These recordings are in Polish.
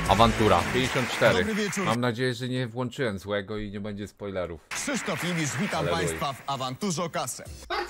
Awantura 54. Dobry wieczór. Mam nadzieję, że nie włączyłem złego i nie będzie spoilerów. Krzysztof Ibisz, witam Państwa w Awanturze o kasę.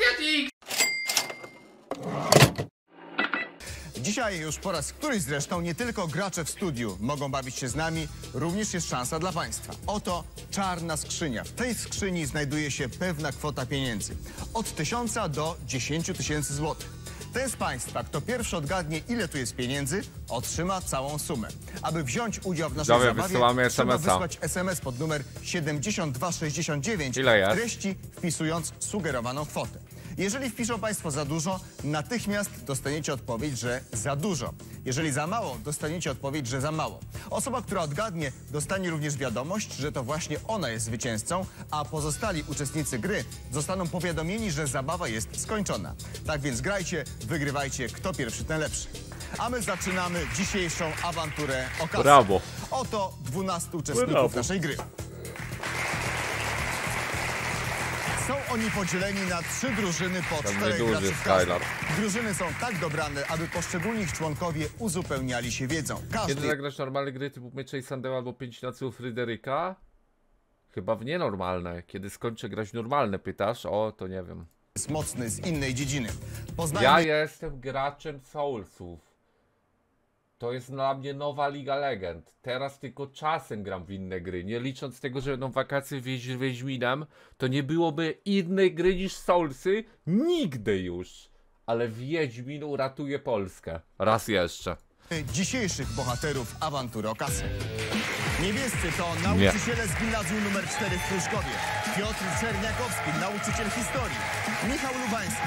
Dzisiaj już po raz któryś zresztą nie tylko gracze w studiu mogą bawić się z nami, również jest szansa dla Państwa. Oto czarna skrzynia. W tej skrzyni znajduje się pewna kwota pieniędzy. Od 1000 do 10 000 złotych. Ten z Państwa, kto pierwszy odgadnie, ile tu jest pieniędzy, otrzyma całą sumę. Aby wziąć udział w naszej zabawie, trzeba wysłać SMS pod numer 7269 w treści wpisując sugerowaną kwotę. Jeżeli wpiszą Państwo za dużo, natychmiast dostaniecie odpowiedź, że za dużo. Jeżeli za mało, dostaniecie odpowiedź, że za mało. Osoba, która odgadnie, dostanie również wiadomość, że to właśnie ona jest zwycięzcą, a pozostali uczestnicy gry zostaną powiadomieni, że zabawa jest skończona. Tak więc grajcie, wygrywajcie, kto pierwszy, ten lepszy. A my zaczynamy dzisiejszą awanturę o kasę. Brawo. Oto 12 uczestników naszej gry. Są oni podzieleni na 3 drużyny po 4 graczy w każdej. Drużyny są tak dobrane, aby poszczególni ich członkowie uzupełniali się wiedzą. Kiedy zagrasz normalne gry typu Mecze i Sandeł albo 5 nocy u Fryderyka? Chyba w nienormalne. Kiedy skończę grać normalne, pytasz? O, to nie wiem. Jest mocny z innej dziedziny. Ja jestem graczem Soulsów. To jest dla mnie nowa Liga Legend. Teraz tylko czasem gram w inne gry. Nie licząc tego, że będą wakacje Wiedźminem, to nie byłoby innej gry niż Soulsy. Nigdy już. Ale Wiedźmin uratuje Polskę. Raz jeszcze. Dzisiejszych bohaterów awantury o kasę. Niebiescy to nauczyciele z gimnazjum nr 4 w Pruszkowie. Piotr Czerniakowski, nauczyciel historii. Michał Lubański,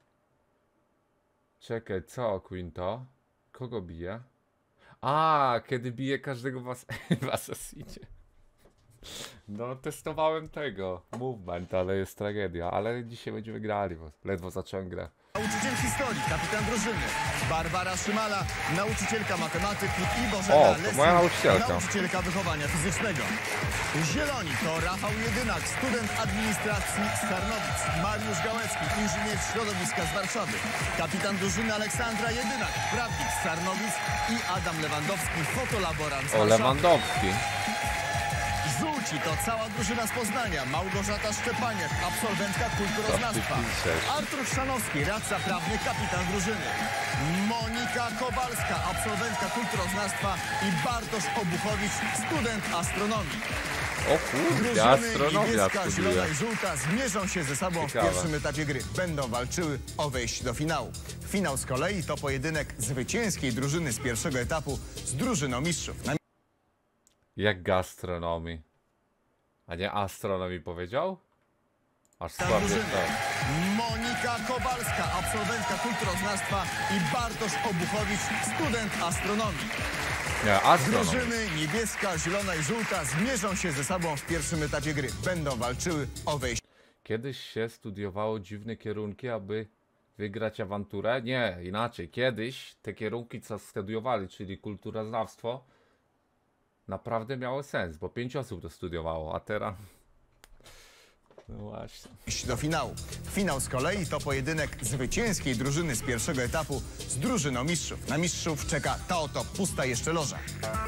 Czekaj, co Quinto? Kogo bije? A, kiedy bije każdego w Assassinie. No, testowałem tego. Movement, ale jest tragedia. Ale dzisiaj będziemy grali, bo ledwo zacząłem grę. Nauczyciel historii, kapitan drużyny. Barbara Szymala, nauczycielka matematyki i Bożena Leslie, moja nauczycielka. Nauczycielka wychowania fizycznego. Zieloni to Rafał Jedynak, student administracji z Tarnowic. Mariusz Gałecki, inżynier środowiska z Warszawy. Kapitan drużyny Aleksandra Jedynak, prawnik z Tarnowic i Adam Lewandowski, fotolaborant z Warszawy. Lewandowski. Żółci to cała drużyna z Poznania. Małgorzata Szczepaniak, absolwentka kulturoznawstwa. Artur Chrzanowski, radca prawny, kapitan drużyny. Monika Kowalska, absolwentka kulturoznawstwa i Bartosz Obuchowicz, student astronomii. O kurde, astronomia niebieska, zielona i żółta zmierzą się ze sobą w pierwszym etapie gry. Będą walczyły o wejście do finału. Finał z kolei to pojedynek zwycięskiej drużyny z pierwszego etapu z drużyną mistrzów. Jak gastronomii. A nie astronomii powiedział? Aż słaby tak. Monika Kowalska, absolwentka kulturoznawstwa i Bartosz Obuchowicz, student astronomii. Nie, astronomii. Drużyny niebieska, zielona i żółta zmierzą się ze sobą w pierwszym etapie gry. Będą walczyły o wejście. Kiedyś się studiowało dziwne kierunki, aby wygrać awanturę? Nie, inaczej. Kiedyś te kierunki, co studiowali, czyli kulturoznawstwo, naprawdę miało sens, bo 5 osób to studiowało, a teraz... No właśnie. Do finału. Finał z kolei to pojedynek zwycięskiej drużyny z pierwszego etapu z drużyną mistrzów. Na mistrzów czeka ta oto pusta jeszcze loża.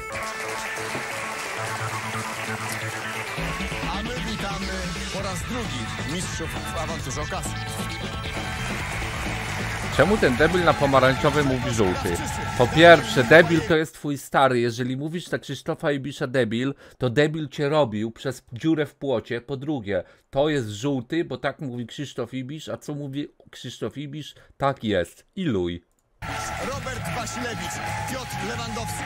A my witamy po raz drugi mistrzów w awanturze o kasę. Czemu ten debil na pomarańczowy mówi żółty? Po pierwsze, debil to jest twój stary. Jeżeli mówisz na Krzysztofa Ibisza debil, to debil cię robił przez dziurę w płocie. Po drugie, to jest żółty, bo tak mówi Krzysztof Ibisz, a co mówi Krzysztof Ibisz? Tak jest. Iluj. Robert Wasilewicz, Piotr Lewandowski.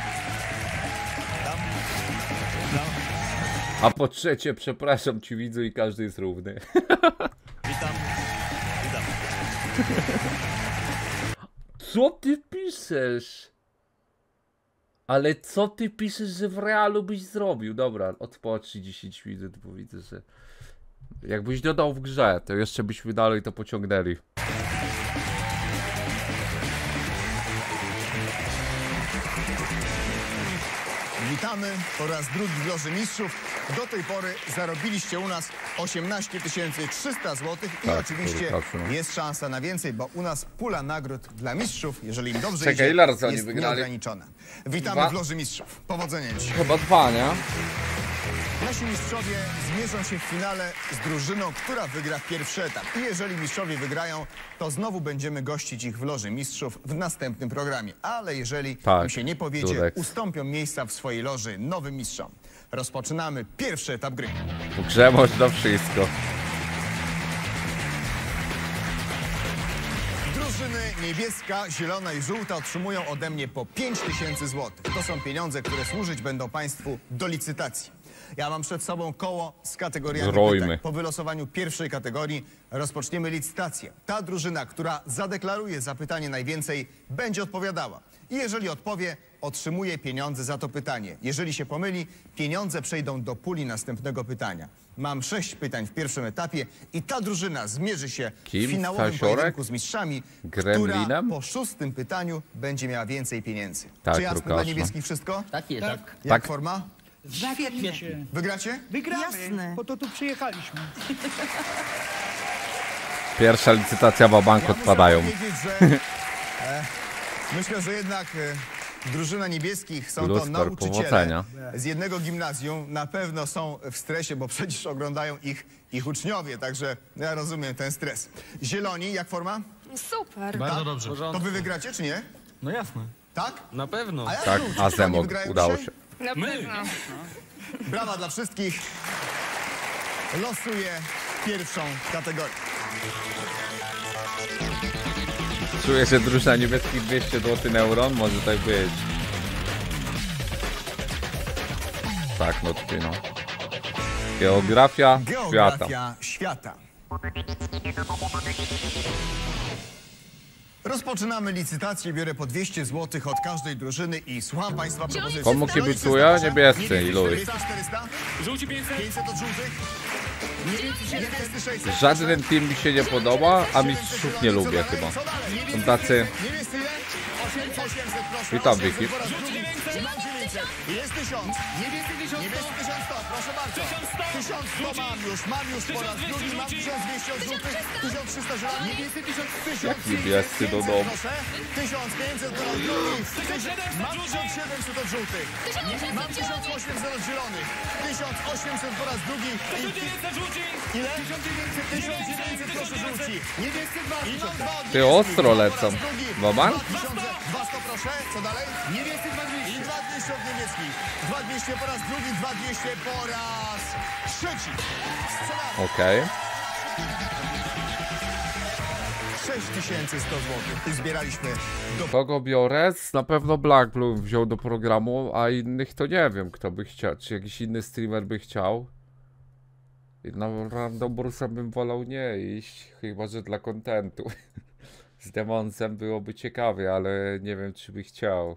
A po trzecie, przepraszam ci widzu i każdy jest równy. Witam. Co ty piszesz? Ale co ty piszesz, że w realu byś zrobił? Dobra, odpocznij 10 minut, bo widzę, że... Jakbyś dodał w grze, to jeszcze byśmy dalej to pociągnęli. Witamy po raz drugi w loży mistrzów. Do tej pory zarobiliście u nas 18 300 zł i Tak, oczywiście kurwa, no. jest szansa na więcej, bo u nas pula nagród dla mistrzów, jeżeli im dobrze Czekaj, idzie, ile razy oni jest wygrali? nieograniczona. Witamy 2. w Loży Mistrzów. Powodzenia dzisiaj. Chyba 2, nie? Nasi mistrzowie zmierzą się w finale z drużyną, która wygra pierwszy etap. I jeżeli mistrzowie wygrają, to znowu będziemy gościć ich w Loży Mistrzów w następnym programie. Ale jeżeli Tak, im się nie powiedzie, Dudek. ustąpią miejsca w swojej loży nowym mistrzom. Rozpoczynamy pierwszy etap gry. W grze można wszystko. Drużyny niebieska, zielona i żółta otrzymują ode mnie po 5000 zł. To są pieniądze, które służyć będą państwu do licytacji. Ja mam przed sobą koło z kategoriami Zrójmy. pytań. Po wylosowaniu pierwszej kategorii rozpoczniemy licytację. Ta drużyna, która zadeklaruje za pytanie najwięcej, będzie odpowiadała. I jeżeli odpowie, otrzymuje pieniądze za to pytanie. Jeżeli się pomyli, pieniądze przejdą do puli następnego pytania. Mam 6 pytań w pierwszym etapie i ta drużyna zmierzy się Kim? w finałowym Stasiorek? pojedynku z mistrzami, Gremlinem? która po 6. pytaniu będzie miała więcej pieniędzy. Tak, Czy jasne Łukasz, dla no. niebieskich wszystko? Tak jest. Tak. Jak Tak. forma? Świetnie. Wygracie? Wygramy, Jasne. po to tu przyjechaliśmy. Pierwsza licytacja w bank odpadają. Muszę powiedzieć, że myślę, że jednak drużyna niebieskich są to Luster, nauczyciele powodzenia. z jednego gimnazjum. Na pewno są w stresie, bo przecież oglądają ich uczniowie, także ja rozumiem ten stres. Zieloni, jak forma? Super. Bardzo dobrze. To wy wygracie, czy nie? No jasne. Tak? Na pewno. A jak Tak, żółci? Czy Azem oni wygrają udało dzisiaj? się. Na pewno. Brawa dla wszystkich. Losuję pierwszą kategorię. Czuję, że drużyna niebieskich 200 zł neuron może tak być. Tak, no tutaj no. Geografia świata. Geografia świata. Rozpoczynamy licytację, biorę po 200 zł od każdej drużyny i słucham państwa propozycji. Komu kibicuję? Niebiescy, iluj. 400? Żółci 500. 500 od żółtych? Niebiescy 600. Żaden team mi się nie podoba, a mistrzów nie lubię chyba. Są tacy... Niebiescy ile? 800, proszę. Witam, 800 Wiki. po raz drugi. Mam 900. Jest 1000. Niebiescy 1100. Niebiescy 1100, proszę bardzo. 1100 mam już po raz drugi. Mam 1200 od żółtych. 1300 zieloni. Niebiescy 1500. Jak niebiescy do domu. Proszę. 1500 po raz drugi. Mam 1700 od żółtych. Mam 1800 od zielonych. 1800 po raz drugi. 1900 żółci. Ile? 1900 proszę żółci. Niebiescy I 200. mam 2 od Ty niebieskich. ostro lecą. Po raz drugi. Waban? 200 proszę. Co dalej? Niebiescy I 2200. 2200 od niebieskich. 2200 po raz drugi. 2200 po raz trzeci. Strzelamy. Okej. 6100 zł. I zbieraliśmy do Kogo biorę? Na pewno Black Blue wziął do programu, a innych to nie wiem, kto by chciał. Czy jakiś inny streamer by chciał? I na Random Bursa bym wolał nie iść, chyba że dla kontentu. Z Demonsem byłoby ciekawie, ale nie wiem, czy by chciał.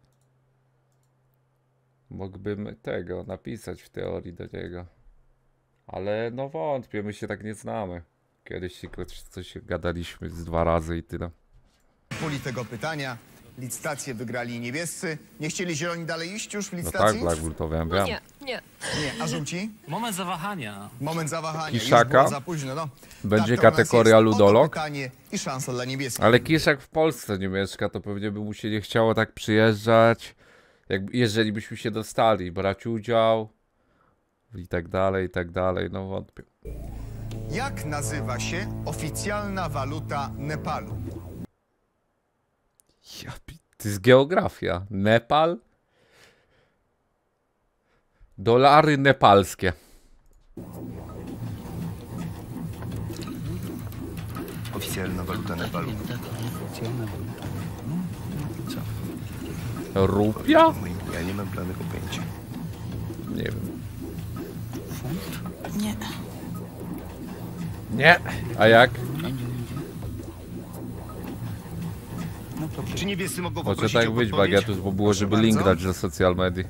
Mógłbym tego napisać w teorii do niego. Ale no wątpię, my się tak nie znamy. Kiedyś tylko coś gadaliśmy z 2 razy i tyle. puli tego pytania. Licytację wygrali niebiescy. Nie chcieli zieloni dalej iść już w No licytacji? tak, Black Blue to wiem, No wiem. nie, nie. Nie, a żółci? Moment zawahania. Moment zawahania. Kiszaka? Już było za późno, no. Będzie Tak, to u nas kategoria jest. Oto ludolog? pytanie i szansa dla niebieskich. Ale Kiszak w Polsce nie mieszka, to pewnie by mu się nie chciało tak przyjeżdżać. Jeżeli byśmy się dostali, brać udział i tak dalej, no wątpię. Jak nazywa się oficjalna waluta Nepalu? To jest geografia. Nepal? Dolary nepalskie. Oficjalna waluta Nepalu. Rupia? Ja nie mam bladego pojęcia. Nie wiem. Nie. Nie. A jak? Czy niebiescy mogą Może poprosić tak o być, podpowiedź? Bagietus, bo było, żeby Proszę link bardzo. dać do social media.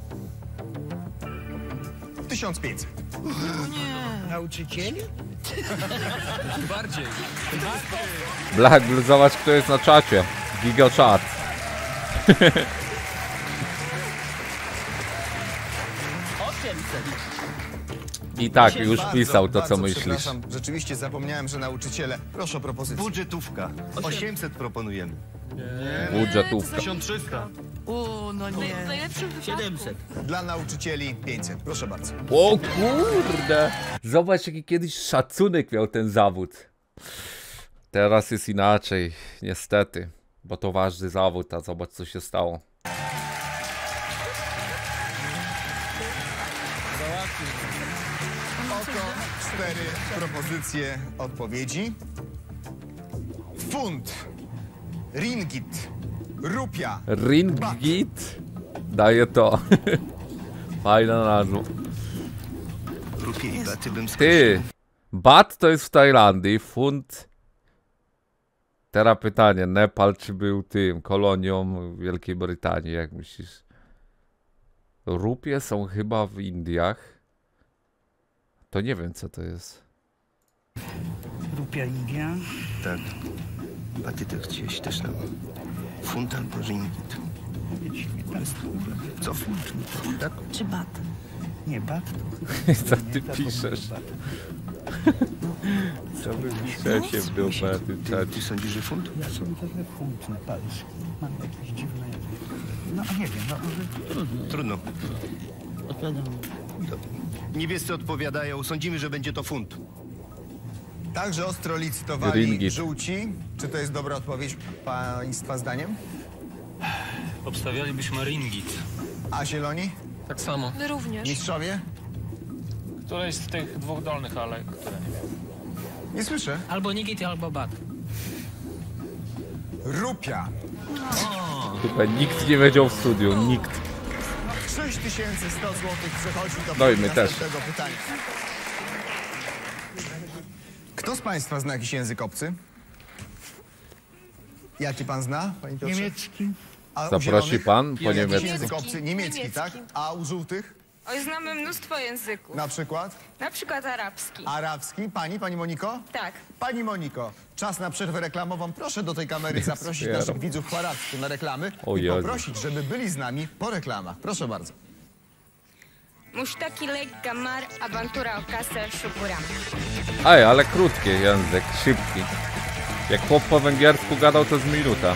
1500. Nauczycieli? Bardziej. Black Blue, zobacz kto jest na czacie. Giga chat. I tak, już Bardzo, pisał to, co bardzo myślisz. przepraszam. Rzeczywiście zapomniałem, że nauczyciele. Proszę o propozycję. Budżetówka. 800 proponujemy. Budżetówka. 1300. O, no nie. W najlepszym wypadku. Dla nauczycieli 500. Proszę bardzo. O kurde! Zobacz, jaki kiedyś szacunek miał ten zawód. Teraz jest inaczej, niestety. Bo to ważny zawód, a zobacz, co się stało. Oto 4 propozycje odpowiedzi. Funt, ringgit, rupia, Ringgit daje to. Fajna nazwa. Rupie i baty bym Ty, bat to jest w Tajlandii, funt. Teraz pytanie, Nepal czy był tym kolonią Wielkiej Brytanii, jak myślisz? Rupie są chyba w Indiach. To nie wiem, co to jest. Rupia India. Tak. Baty to gdzieś też nam. Funt albo ringgit. Co funt? Tak? Czy bat? Nie, bat Co ty piszesz? Co wy piszecie w dupę, Ty sądzisz, że funt? Ja sobie trochę funt nepalski. Mam jakieś dziwne... No nie wiem, no może... Trudno. Odpowiadam. Niebiescy odpowiadają. Sądzimy, że będzie to funt. Także ostro licytowali Ringgit. żółci. Czy to jest dobra odpowiedź państwa zdaniem? Obstawialibyśmy ringgit. A zieloni? Tak samo. My również. Mistrzowie? Któreś z tych dwóch dolnych, ale które nie wiem. Nie słyszę. Albo nigit, albo bat. Rupia. Chyba nikt nie wiedział w studiu, nikt. 6100 zł przechodzi do No i my też. następnego pytania. Kto z państwa zna jakiś język obcy? Jaki pan zna, panie Piotrze? Niemiecki. A u Zaprosi zielonych? pan po Jakiś niemiecku. język obcy? Niemiecki, tak? A u żółtych? Oj, znamy mnóstwo języków. Na przykład? Na przykład arabski. Arabski. Pani Moniko? Tak. Pani Moniko, czas na przerwę reklamową. Proszę do tej kamery zaprosić Wspieram. naszych widzów po arabsku na reklamy O i Jezu. poprosić, żeby byli z nami po reklamach. Proszę bardzo. Mushtaki Lake Gamar, awantura o kasę, szukuram. Ej, ale krótki język, szybki. Jak chłop po węgiersku gadał, to z minuta.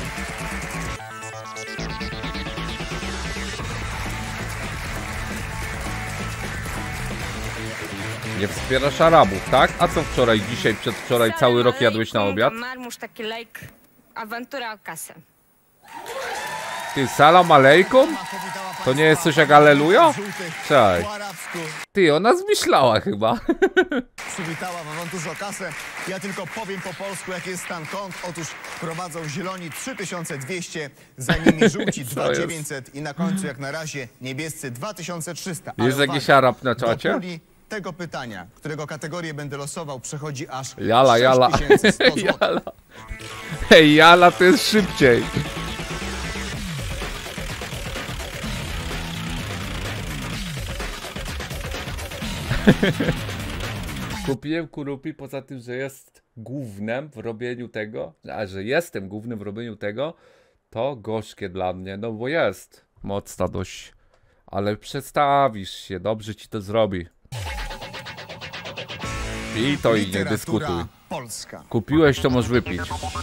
Nie wspierasz Arabów, tak? A co wczoraj, dzisiaj, przedwczoraj cały rok jadłeś na obiad? Gamar, Mushtaki Lake, awantura o kasę. Ty, salam alejkum? To nie jest coś jak aleluja? Cześć. Po arabsku Ty, ona zmyślała chyba. przywitała w awanturze o kasę. Ja tylko powiem po polsku, jaki jest stan kont. Otóż prowadzą zieloni 3200, za nimi żółci 2900 i na końcu jak na razie niebiescy 2300. Ale Jest jakiś uwaga, Arab na do czacie? puli tego pytania, którego kategorię będę losował, przechodzi aż Jala, jala. 6100 zł. Jala. Hej, jala to jest szybciej. Kupiłem kurupi poza tym, że jest głównym w robieniu tego, a że jestem głównym w robieniu tego, to gorzkie dla mnie, no bo jest mocna dość, ale przestawisz się, dobrze ci to zrobi. I to i nie Literatura dyskutuj. polska. Kupiłeś, to możesz wypić.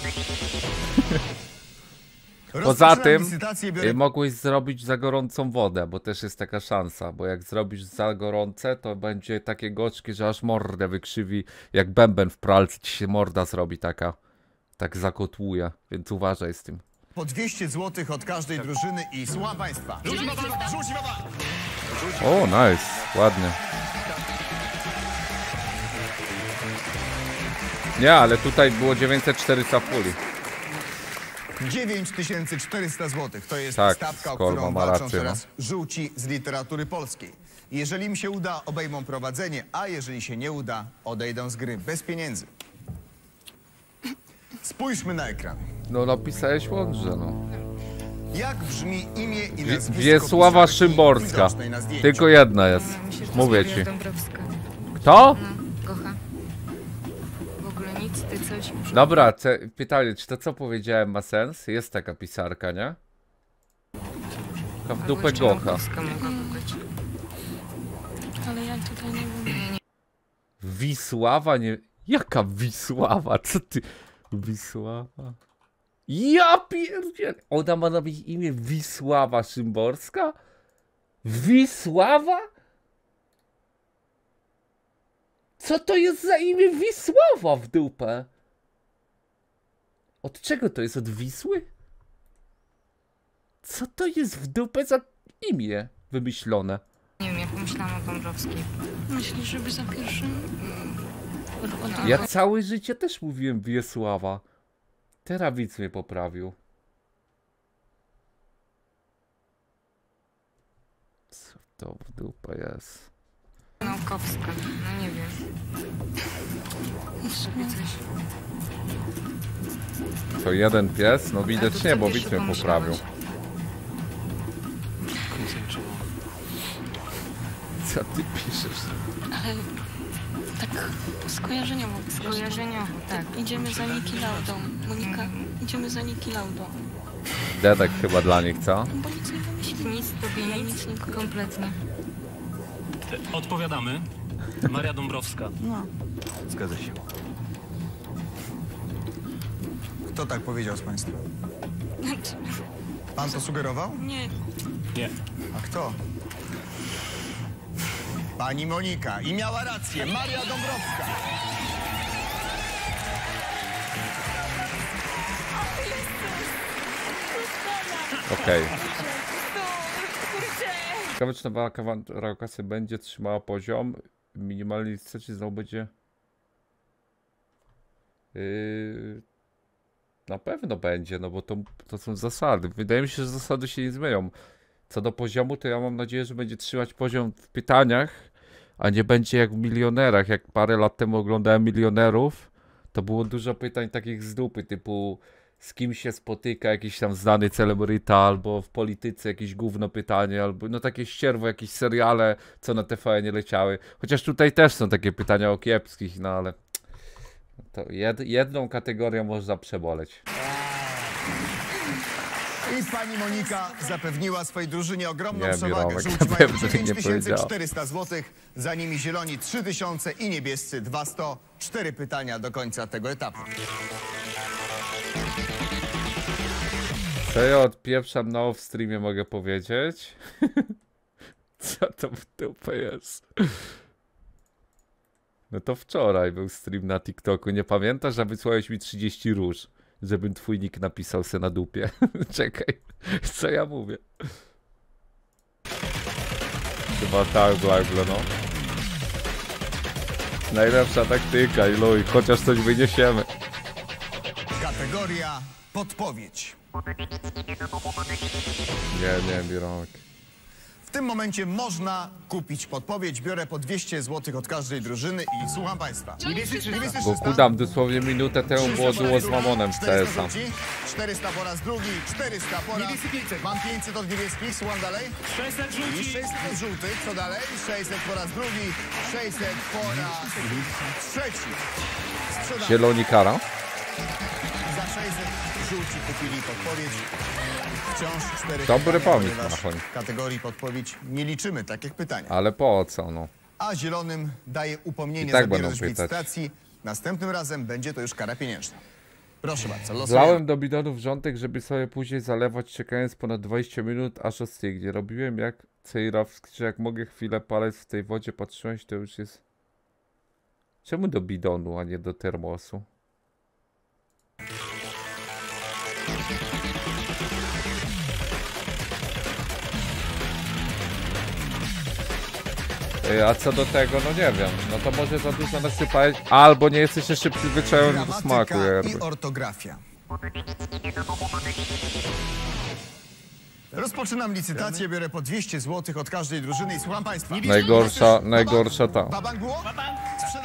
Poza Rozpoczynam tym licytację, biorę mogłeś zrobić za gorącą wodę, bo też jest taka szansa, bo jak zrobisz za gorące, to będzie takie gorzkie, że aż mordę wykrzywi, jak bęben w pralce ci się morda zrobi taka, tak zakotłuje, więc uważaj z tym. po 200 zł od każdej drużyny i słucham państwa. Rzuci baba! O, nice, ładnie. Nie, ale tutaj było 904 puli. 9400 zł. To jest Tak, stawka, o Skorma którą ma walczą rację, teraz żółci z literatury polskiej. Jeżeli im się uda, obejmą prowadzenie, a jeżeli się nie uda, odejdą z gry bez pieniędzy. Spójrzmy na ekran. No napisałeś mądrze, no. Jak brzmi imię i nazwisko Wiesława pisarki Szymborska. widocznej na zdjęciu? Tylko jedna jest. Myślę, że Mówię Sylwia ci. Dąbrowska. Kto? Kocha. W ogóle nic, ty coś. Dobra, pytanie, czy to co powiedziałem ma sens? Jest taka pisarka, nie? Taka w Albo dupę jeszcze gocha. Mankowska mogłaby być. Ale ja tutaj nie wiem. Wisława, nie... Jaka Wisława? Co ty? Wisława? Ja pierdzielę! Ona ma na imię Wisława Szymborska? Wisława? Co to jest za imię Wisława w dupę? Od czego to jest? Od Wisły? Co to jest w dupę za imię wymyślone? Nie wiem, jak pomyślałam o Dąbrowskiej. Myślisz, żeby za pierwszym... Ja całe życie też mówiłem Wiesława. Teraz widz mnie poprawił. Co to w dupę jest? Naukowska, no nie wiem. Sobie coś. To jeden pies? No widać to nie, bo sobie widz się mnie poprawił. pomyślałeś. Co ty piszesz? Ale tak skojarzeniowo. Skojarzeniowo, tak. Idziemy za Niki Laudą. Monika, idziemy za Niki Laudą. Dedek chyba dla nich, co? Bo nic nie wymyślimy. Nic, tobie nic, kompletnie. Odpowiadamy. Maria Dąbrowska. No. Zgadza się. Kto tak powiedział z państwa? Pan to sugerował? Nie. Nie. A kto? Pani Monika. I miała rację. Maria Dąbrowska. Okej. Ciekawe, czy nowa relokacja będzie trzymała poziom. Minimalnie licencji znowu będzie... Na pewno będzie, no bo to są zasady. Wydaje mi się, że zasady się nie zmienią. Co do poziomu, to ja mam nadzieję, że będzie trzymać poziom w pytaniach, a nie będzie jak w Milionerach. Jak parę lat temu oglądałem Milionerów, to było dużo pytań takich z dupy, typu z kim się spotyka jakiś tam znany celebryta, albo w polityce jakieś gówno pytanie, albo no takie ścierwo, jakieś seriale, co na TVN nie leciały. Chociaż tutaj też są takie pytania o kiepskich, no ale to jedną kategorią można przeboleć. I pani Monika zapewniła swojej drużynie ogromną Nie, przewagę. Birołek, Żółci na mają pewno nie 9400 zł, za nimi zieloni 3000 i niebiescy 200. 4 pytania do końca tego etapu. Co ja odpieprzam na off-streamie mogę powiedzieć? Co to w dupę jest? No to wczoraj był stream na TikToku. Nie pamiętasz, że wysłałeś mi 30 róż, żebym twój nick napisał se na dupie. Czekaj, co ja mówię? Chyba tak, Blaglo, no. Najlepsza taktyka i luj, chociaż coś wyniesiemy. Kategoria podpowiedź. Nie, Birołek. W tym momencie można kupić podpowiedź. Biorę po 200 zł od każdej drużyny i słucham państwa. Niebiescy 'Bo kudam dosłownie minutę temu było duo z Mamonem z 400 CS-a. rzuci, 400 po raz drugi, 400 po raz... Mam 500 od niebieskich, słucham dalej. 600 I rzuci. 600 od żółtych, co dalej? 600 po raz drugi, 600 po raz trzeci. Sprzedam. Zieloni kara. Za 600 żółci kupili podpowiedź. Wciąż 4 Dobry pytania, pomysł, ponieważ Machoń. w kategorii podpowiedź nie liczymy takich pytań. Ale po co, no? A zielonym daje upomnienie I tak za będą bierność w pytać. licytacji. Następnym razem będzie to już kara pieniężna. Proszę bardzo, losujemy. Zlałem do bidonów wrzątek, żeby sobie później zalewać, czekając ponad 20 minut, aż ostygnie. Robiłem jak Cejrawski, że jak mogę chwilę palec w tej wodzie patrzeć, to już jest... Czemu do bidonu, a nie do termosu? A co do tego, no nie wiem. No to może za dużo nasypać, albo nie jesteś jeszcze przyzwyczajony do smaku. Gramatyka i Jakby. ortografia. Rozpoczynam licytację, biorę po 200 zł od każdej drużyny i słucham państwa. Najgorsza ta. Babang było? Sprzedam.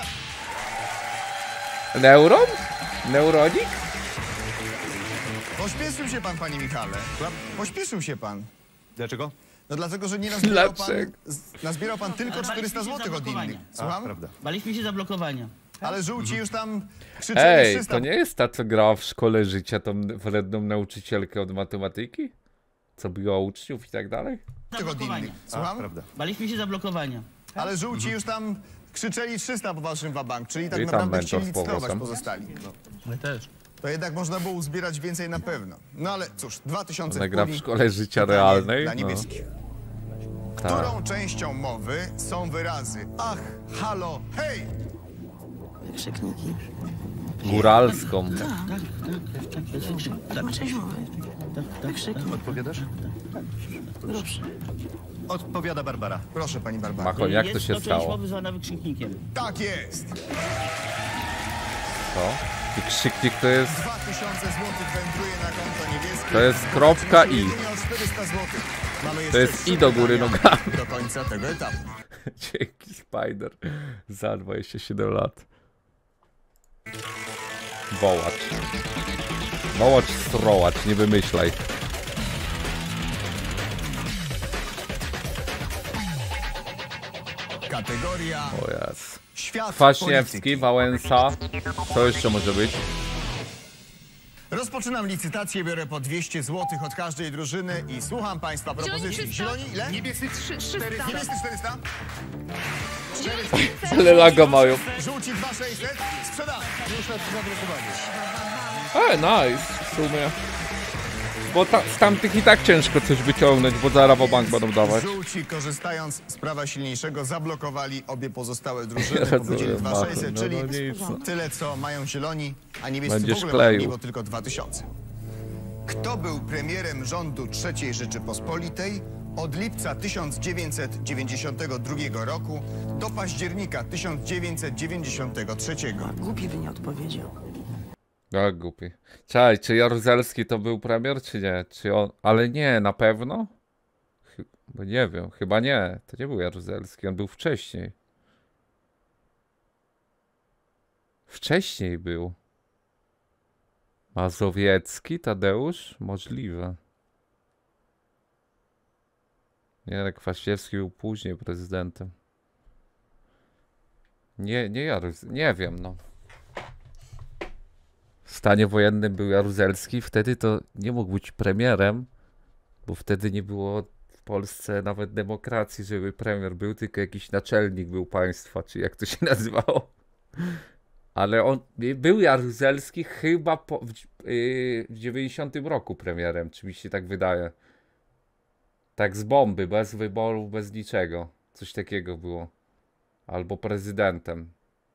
Neuron? Neuronik? Pośpieszył się pan, panie Michale. Pośpieszył się pan. Dlaczego? No dlatego, że nie nazbierał pan, Dlaczego? nazbierał pan tylko 400 zł od innych. Słucham? Prawda. Baliśmy się zablokowania. Ale żółci już tam krzyczeli Ej, 300. to nie jest ta, co grała w szkole życia, tą wredną nauczycielkę od matematyki? Co biła uczniów i tak dalej? od innych. Słucham? Prawda. Baliśmy się zablokowania. Ale żółci już tam krzyczeli 300 po waszym wabank, czyli tak I tam naprawdę Mentos chcieli z licytować powrotem. pozostali. No, My też. to jednak można było uzbierać więcej na pewno. No ale cóż, 2000 Ona gra w puli, szkole życia pytanie realnej. dla No. niebieskich. Tak. Którą częścią mowy są wyrazy ach, halo, hej? Wykrzykniki. Góralską. Ma część mowy. Wykrzyknik. Odpowiadasz? Dobrze. Odpowiada Barbara. Proszę pani Barbara. Machon, jak to Jest się część stało? mowy zwana wykrzyknikiem. Tak jest! Co? I krzyknik to jest... 2000 zł wędruje na konto niebieskie. To jest kropka i. Jedynie o 400 zł. Mamy To jeszcze jest 3 i do góry pytania nogami. do końca tego etapu. Dzięki Spider. Za 27 lat. Wołacz. Wołacz, srołacz, nie wymyślaj. Kategoria O jest. świat Kwaśniewski, polityki. Wałęsa. Co jeszcze może być? Rozpoczynam licytację, biorę po 200 zł od każdej drużyny i słucham państwa propozycji. Zieloni ile? Niebiescy 400. Niebiescy 400? Ale laga mają. Żółci 2600? Sprzedamy. Już na zadrukowanie. Nice w sumie. Bo z tamtych i tak ciężko coś wyciągnąć, bo zaraz w bank będą dawać. Żółci, korzystając z prawa silniejszego, zablokowali obie pozostałe drużyny. Rozumiem, Powiedzieli 2600, Machon, czyli no nic. tyle, co mają zieloni, a niebiescy Będziesz w ogóle kleił. mają tylko 2000. Kto był premierem rządu III Rzeczypospolitej od lipca 1992 roku do października 1993? Głupi by nie odpowiedział. Tak, głupi. Czekaj, czy Jaruzelski to był premier, czy nie? Czy on... Ale nie, na pewno? Bo nie wiem, chyba nie. To nie był Jaruzelski, on był wcześniej. Wcześniej był. Mazowiecki, Tadeusz? Możliwe. Nie, ale Kwaśniewski był później prezydentem. Nie Jaruzelski, nie wiem, no. W stanie wojennym był Jaruzelski, wtedy to nie mógł być premierem, bo wtedy nie było w Polsce nawet demokracji, żeby premier był, tylko jakiś naczelnik był państwa, czy jak to się nazywało. Ale on był Jaruzelski chyba w 90 roku premierem, czy mi się tak wydaje. Tak z bomby, bez wyborów, bez niczego. Coś takiego było. Albo prezydentem.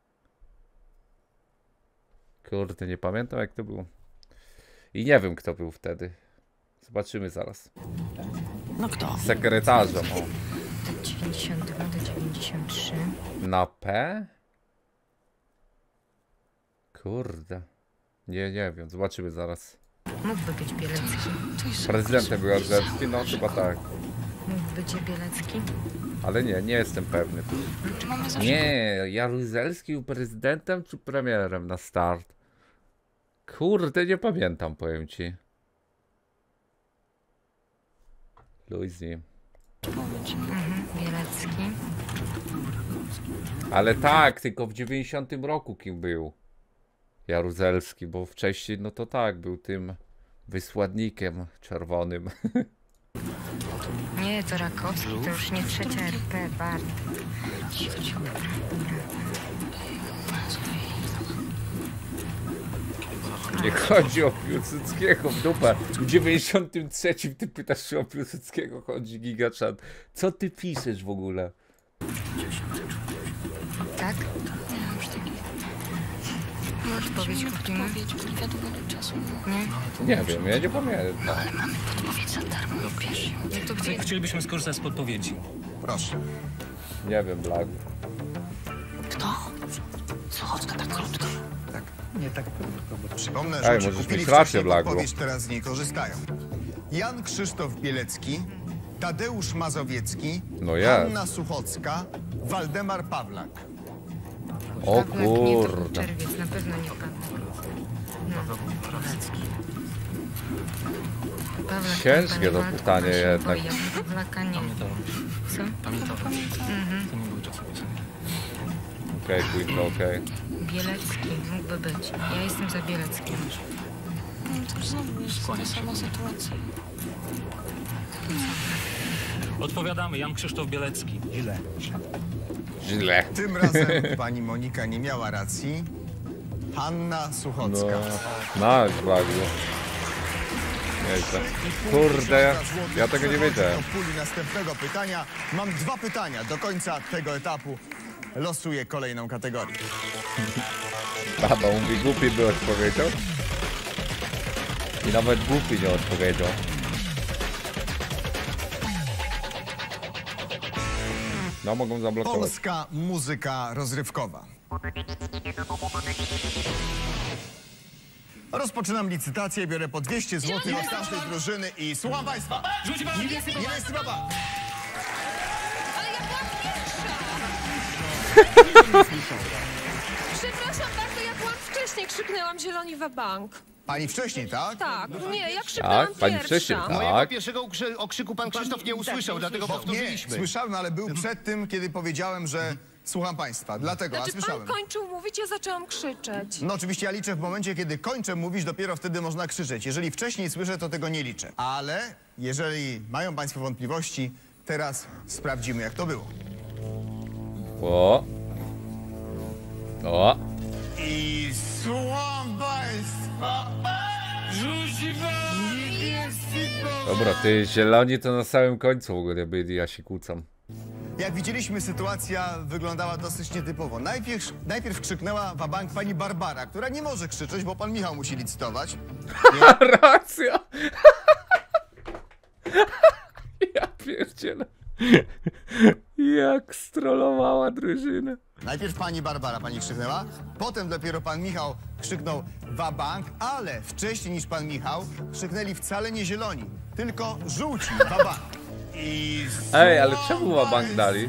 Kurde, nie pamiętam jak to było. I nie wiem kto był wtedy. Zobaczymy zaraz. No kto? Sekretarzem, o. Od 92 do 93. Na P? Kurde. Nie wiem, zobaczymy zaraz. Mógłby być Bielecki. To jest Prezydentem był Jaruzelski? No chyba tak. Mógłby być Bielecki. Ale nie jestem pewny. Czy mamy zawsze... Nie, Jaruzelski był prezydentem czy premierem na start? Kurde, nie pamiętam, powiem ci. Luźni. Bielecki. Ale tak, tylko w 90 roku kim był Jaruzelski, bo wcześniej no to tak, był tym wysłannikiem czerwonym. Nie, to Rakowski, to już nie trzecia RP, Bart. Nie chodzi o Piłsudskiego w dupę. W 93 ty pytasz, czy o Piłsudskiego chodzi, gigaczat. Co ty piszesz w ogóle? Tak? Nie, już taki... Odpowiedź kupimy? Odpowiedź, bo nie wiadomo do czasu. Nie? Nie wiem, ja nie pamiętam. Mamy podpowiedź za darmo, wiesz. No to gdzie? Chcielibyśmy skorzystać z podpowiedzi. Proszę. Nie wiem, Blag. Kto? Słuchawka tak krótko. Nie tak krótko, bo Przypomnę, Ej, że możesz kupili mieć rację, wcześniej Blago. podpowiedź, teraz z niej korzystają. Jan Krzysztof Bielecki, Tadeusz Mazowiecki, No jest. Anna Suchocka, Waldemar Pawlak. O Pawlak nie, to był kurde. czerwiec, na pewno nie Pawlak. No. Pawlak Ciężkie tam, to panie pytanie Waldku, jednak. ja Pawlaka nie. Co? Okej, Queen, okej. Bielecki, mógłby być. Ja jestem za Bieleckim. No to znowu jest ta sama sytuacja. Odpowiadamy, Jan Krzysztof Bielecki. źle. Źle. Tym razem pani Monika nie miała racji. Hanna Suchocka. No, bardzo. Nieźle. Kurde, ja tego nie wiedziałem. Do puli następnego pytania. Mam 2 pytania. Do końca tego etapu losuję kolejną kategorię. Baba mówi, głupi by odpowiedział. I nawet głupi nie odpowiedział. No, mogą zablokować. Polska muzyka rozrywkowa. Rozpoczynam licytację, biorę po 200 zł od każdej drużyny i słucham państwa. Niebiescy baba. Ale ja byłam pierwsza! Przepraszam bardzo, ja byłam wcześniej, krzyknęłam zieloni wabank. Pani wcześniej, tak? Tak, nie, ja krzyknęłam Tak, pani pierwsza. wcześniej, Mojego tak. pierwszego okrzyku pan Krzysztof nie usłyszał, dlatego Nie, powtórzyliśmy. słyszałem, ale był przed tym, kiedy powiedziałem, że słucham państwa. Dlatego, a Znaczy słyszałem. pan kończył mówić, ja zaczęłam krzyczeć. No oczywiście ja liczę w momencie, kiedy kończę mówić, dopiero wtedy można krzyczeć. Jeżeli wcześniej słyszę, to tego nie liczę. Ale jeżeli mają państwo wątpliwości, teraz sprawdzimy, jak to było. O. O. I słucham państwa. Dobra, ty zieloni to na samym końcu w ogóle byli, ja się kłócam. Jak widzieliśmy, sytuacja wyglądała dosyć nietypowo. Najpierw krzyknęła wabank pani Barbara, która nie może krzyczeć, bo pan Michał musi licytować. Racja! Ja pierdzielę. Jak strollowała drużynę. Najpierw pani Barbara krzyknęła, potem dopiero pan Michał krzyknął wabank, ale wcześniej niż pan Michał krzyknęli wcale nie zieloni, tylko żółci wabank. I Ej, ale czemu wabank dali?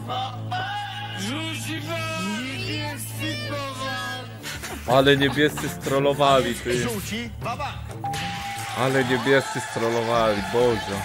Ale niebiescy strollowali, ty. żółci wabank. Ale niebiescy strollowali, Boże.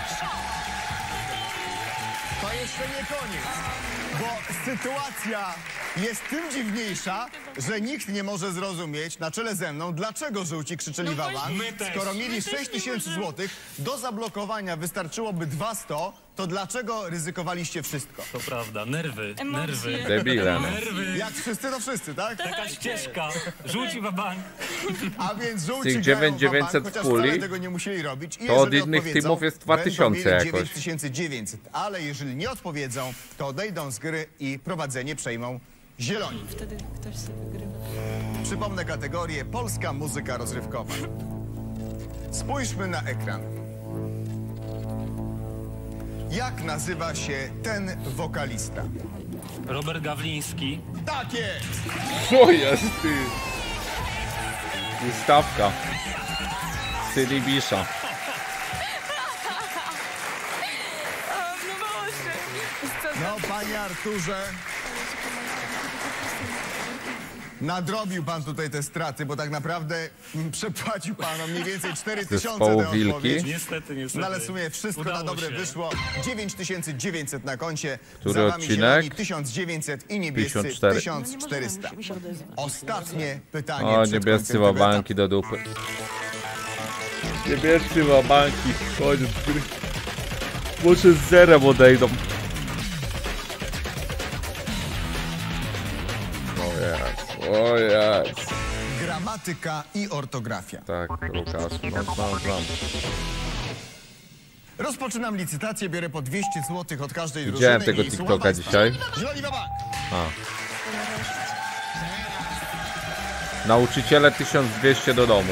To jeszcze nie koniec, bo sytuacja jest tym dziwniejsza, że nikt nie może zrozumieć na czele ze mną, dlaczego żółci krzyczeli wabank, skoro mieli 6 tysięcy złotych, do zablokowania wystarczyłoby 200, to dlaczego ryzykowaliście wszystko? To prawda, nerwy, nerwy. Debile. Jak wszyscy, to wszyscy, tak? Taka ścieżka, rzuci wabank. A więc żółci Tych grają 9900 chociaż puli, wcale tego nie musieli robić. I to od jeżeli innych odpowiedzą, teamów jest będą 2000 mieli jakoś. 9900, ale jeżeli nie odpowiedzą, to odejdą z gry i prowadzenie przejmą zieloni. Wtedy ktoś sobie wygrywa. Przypomnę kategorię Polska muzyka rozrywkowa. Spójrzmy na ekran. Jak nazywa się ten wokalista? Robert Gawliński. Tak jest! Co jest, ty? Ustawka. Syli Bisza. No, panie Arturze, nadrobił pan tutaj te straty, bo tak naprawdę przepłacił pan mniej więcej 4000 Zespołu tę Wilki. odpowiedź. Niestety. No ale w sumie wszystko na Udało dobre się. wyszło. 9900 na koncie. Który Za wami odcinek? zieloni 1900 i niebiescy 54. 1400. Ostatnie pytanie O, przed niebiescy końcem tego wabanki do dupy. Niebiescy wabanki. Koniec gry. Może z zerem odejdą. O jest. Gramatyka i ortografia. Tak, Łukasz, no znam. Rozpoczynam licytację, biorę po 200 zł od każdej Widziałem drużyny tego i słucham TikToka państwa. dzisiaj. Zieloni wabank. Nauczyciele 1200 do domu.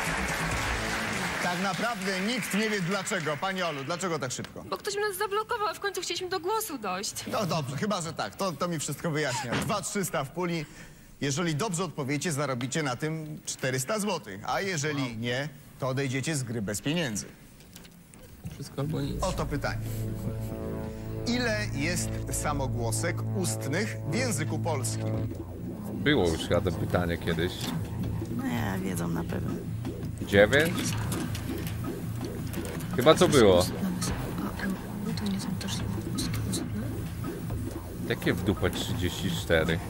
Tak naprawdę nikt nie wie dlaczego. Pani Olu, dlaczego tak szybko? Bo ktoś nas zablokował, a w końcu chcieliśmy do głosu dojść. No dobrze, chyba że tak. To mi wszystko wyjaśnia. 2300 w puli. Jeżeli dobrze odpowiecie, zarobicie na tym 400 zł. A jeżeli nie, to odejdziecie z gry bez pieniędzy. Wszystko albo nic. Oto pytanie. Ile jest samogłosek ustnych w języku polskim? Było już jedno pytanie kiedyś. Nie, wiedzą na pewno. 9? Chyba to było. To nie są też ustne? Jakie w dupę 34?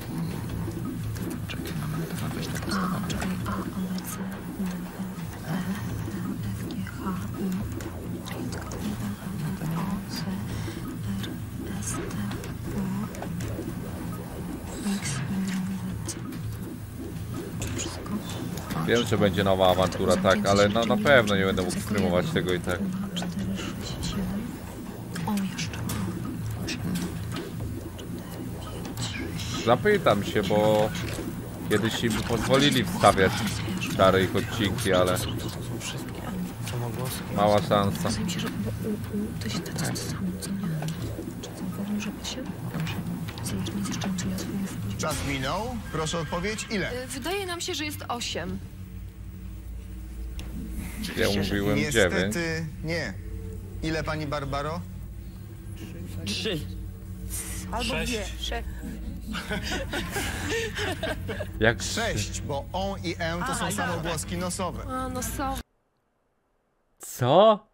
Wiem, że będzie nowa awantura, tak, ale no na pewno nie będę mógł streamować tego i tak. Zapytam się, bo kiedyś im pozwolili wstawiać stare ich odcinki, ale mała szansa. Czas minął. Proszę odpowiedź. Ile? Wydaje nam się, że jest 8. Ja mówiłem 9. Niestety nie. Ile, pani Barbaro? 3. Albo 2. Jak 6, bo on i en to są samogłoski nosowe. A, no są. Co?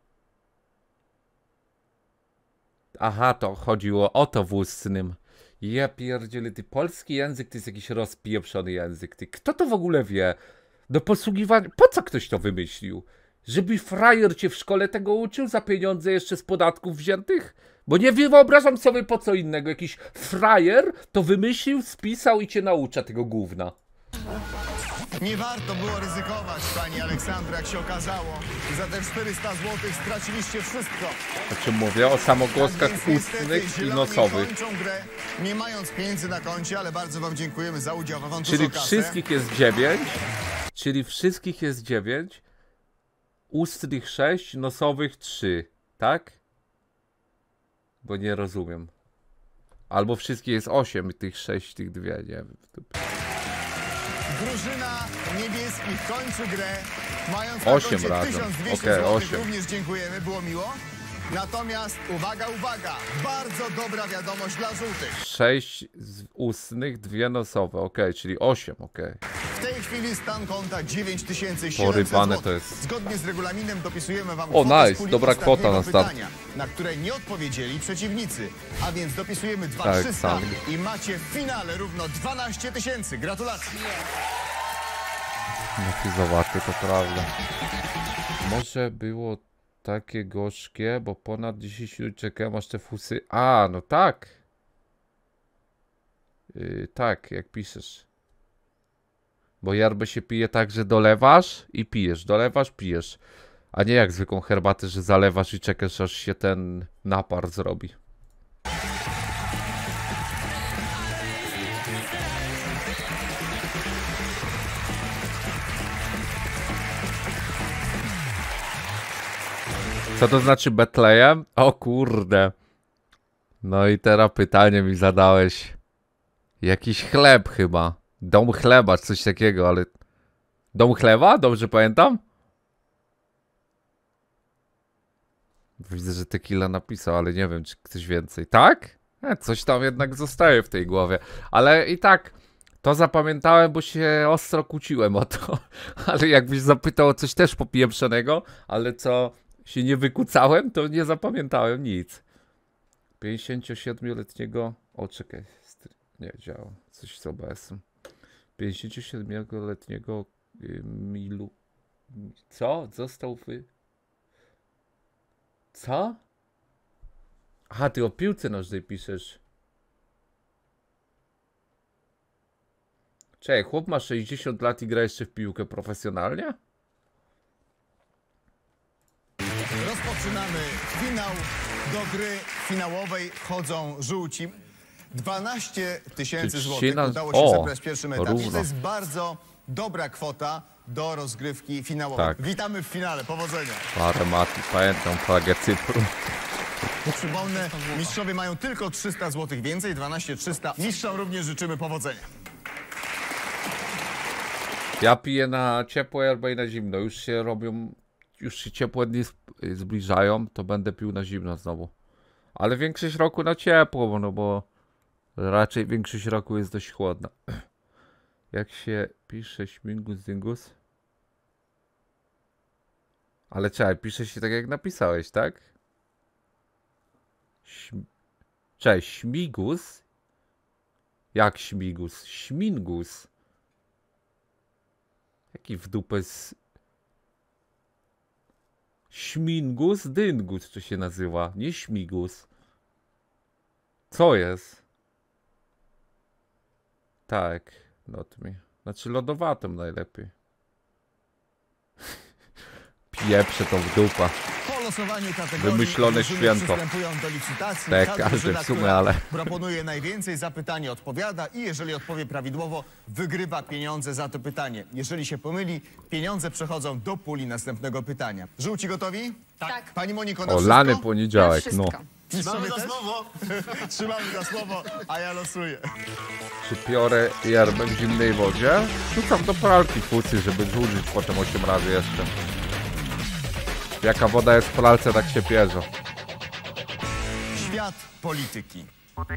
Aha, to chodziło o to w ustnym. Ja pierdzielę, ty polski język to jest jakiś rozpieprzony język. Ty, kto to w ogóle wie? Do posługiwania... Po co ktoś to wymyślił? Żeby frajer cię w szkole tego uczył za pieniądze jeszcze z podatków wziętych? Bo nie wyobrażam sobie po co innego. Jakiś frajer to wymyślił, spisał i cię naucza tego gówna. Nie warto było ryzykować, pani Aleksandro, jak się okazało. Za te 400 zł straciliście wszystko. O czym mówię? O samogłoskach Tak więc niestety ustnych i zieloni nosowych. kończą grę, nie mając pieniędzy na koncie, ale bardzo wam dziękujemy za udział w awanturze. Czyli wszystkich jest 9. Czyli wszystkich jest 9. Ustnych 6, nosowych 3. Tak? Bo nie rozumiem. Albo wszystkich jest 8, tych 6, tych 2, nie wiem. Drużyna niebieskich kończy grę, mając 8 na koncie razem. 1200 Okej, zł. 8. Również dziękujemy, było miło. Natomiast uwaga, uwaga, bardzo dobra wiadomość dla żółtych. 6 ustnych, 2 nosowe. Okej, czyli 8, okej. W tej chwili stan konta 9700 Porypane zł. to jest. Zgodnie z regulaminem dopisujemy wam O, kwotę z nice, puli dobra kwota ostatniego na start. pytania, na które nie odpowiedzieli przeciwnicy. A więc dopisujemy Tak, 2300 sam. i macie w finale równo 12 000. Gratulacje. Jaki zawarty, to prawda. Może było takie gorzkie, bo ponad 10 minut czekałem aż te fusy... A, no tak. Tak, jak piszesz. Bo yerbę się pije tak, że dolewasz i pijesz. Dolewasz, pijesz. A nie jak zwykłą herbatę, że zalewasz i czekasz aż się ten napar zrobi. Co to znaczy Betlejem? O kurde. No i teraz pytanie mi zadałeś. Jakiś chleb chyba. Dom chleba, coś takiego, ale... Dom chleba? Dobrze pamiętam? Widzę, że Tequila napisał, ale nie wiem, czy ktoś więcej. Tak? Coś tam jednak zostaje w tej głowie. Ale i tak, to zapamiętałem, bo się ostro kłóciłem o to. Ale jakbyś zapytał o coś też popieprzonego, ale co się nie wykucałem, to nie zapamiętałem nic. 57-letniego... O, czekaj. Nie działa. Coś z OBS-em. 57-letniego Milu... Co? Został Co? Aha, ty o piłce nożnej piszesz. Czekaj, chłop ma 60 lat i gra jeszcze w piłkę profesjonalnie? Rozpoczynamy finał. Do gry finałowej wchodzą żółci. 12 000 złotych udało się zebrać w pierwszym etapie. Równo. To jest bardzo dobra kwota do rozgrywki finałowej. Tak. Witamy w finale. Powodzenia. Parę mati, pamiętam flagę Cypru. Przypomnę, mistrzowie mają tylko 300 zł więcej, 12 300. Mistrzom również życzymy powodzenia. Ja piję na ciepłe albo i na zimno. Już się robią, już się ciepłe dni zbliżają, to będę pił na zimno znowu. Ale większość roku na ciepło, no bo raczej większość roku jest dość chłodna. Jak się pisze śmigus dyngus? Ale czekaj, pisze się tak jak napisałeś, tak? Cześć, śmigus? Jak śmigus? Śmingus. Jaki w dupę z... Śmingus dyngus to się nazywa, nie śmigus. Co jest? Tak, not me. Znaczy lodowatym najlepiej. Pieprze to w dupa. Po losowaniu kategorii Wymyślone drużyny święto. przystępują do licytacji. Tak, Każda każdy drużyna, w sumie, która ale... proponuje najwięcej za pytanie, odpowiada i jeżeli odpowie prawidłowo, wygrywa pieniądze za to pytanie. Jeżeli się pomyli, pieniądze przechodzą do puli następnego pytania. Żółci gotowi? Tak. Pani Moniko, na O, wszystko? lany poniedziałek, no. Trzymamy za słowo. Trzymamy za słowo, a ja losuję. Czy piorę yerbę w zimnej wodzie? Rzucam do pralki fucy, żeby złudzić potem 8 razy jeszcze. Jaka woda jest w pralce, tak się pierze. Świat polityki.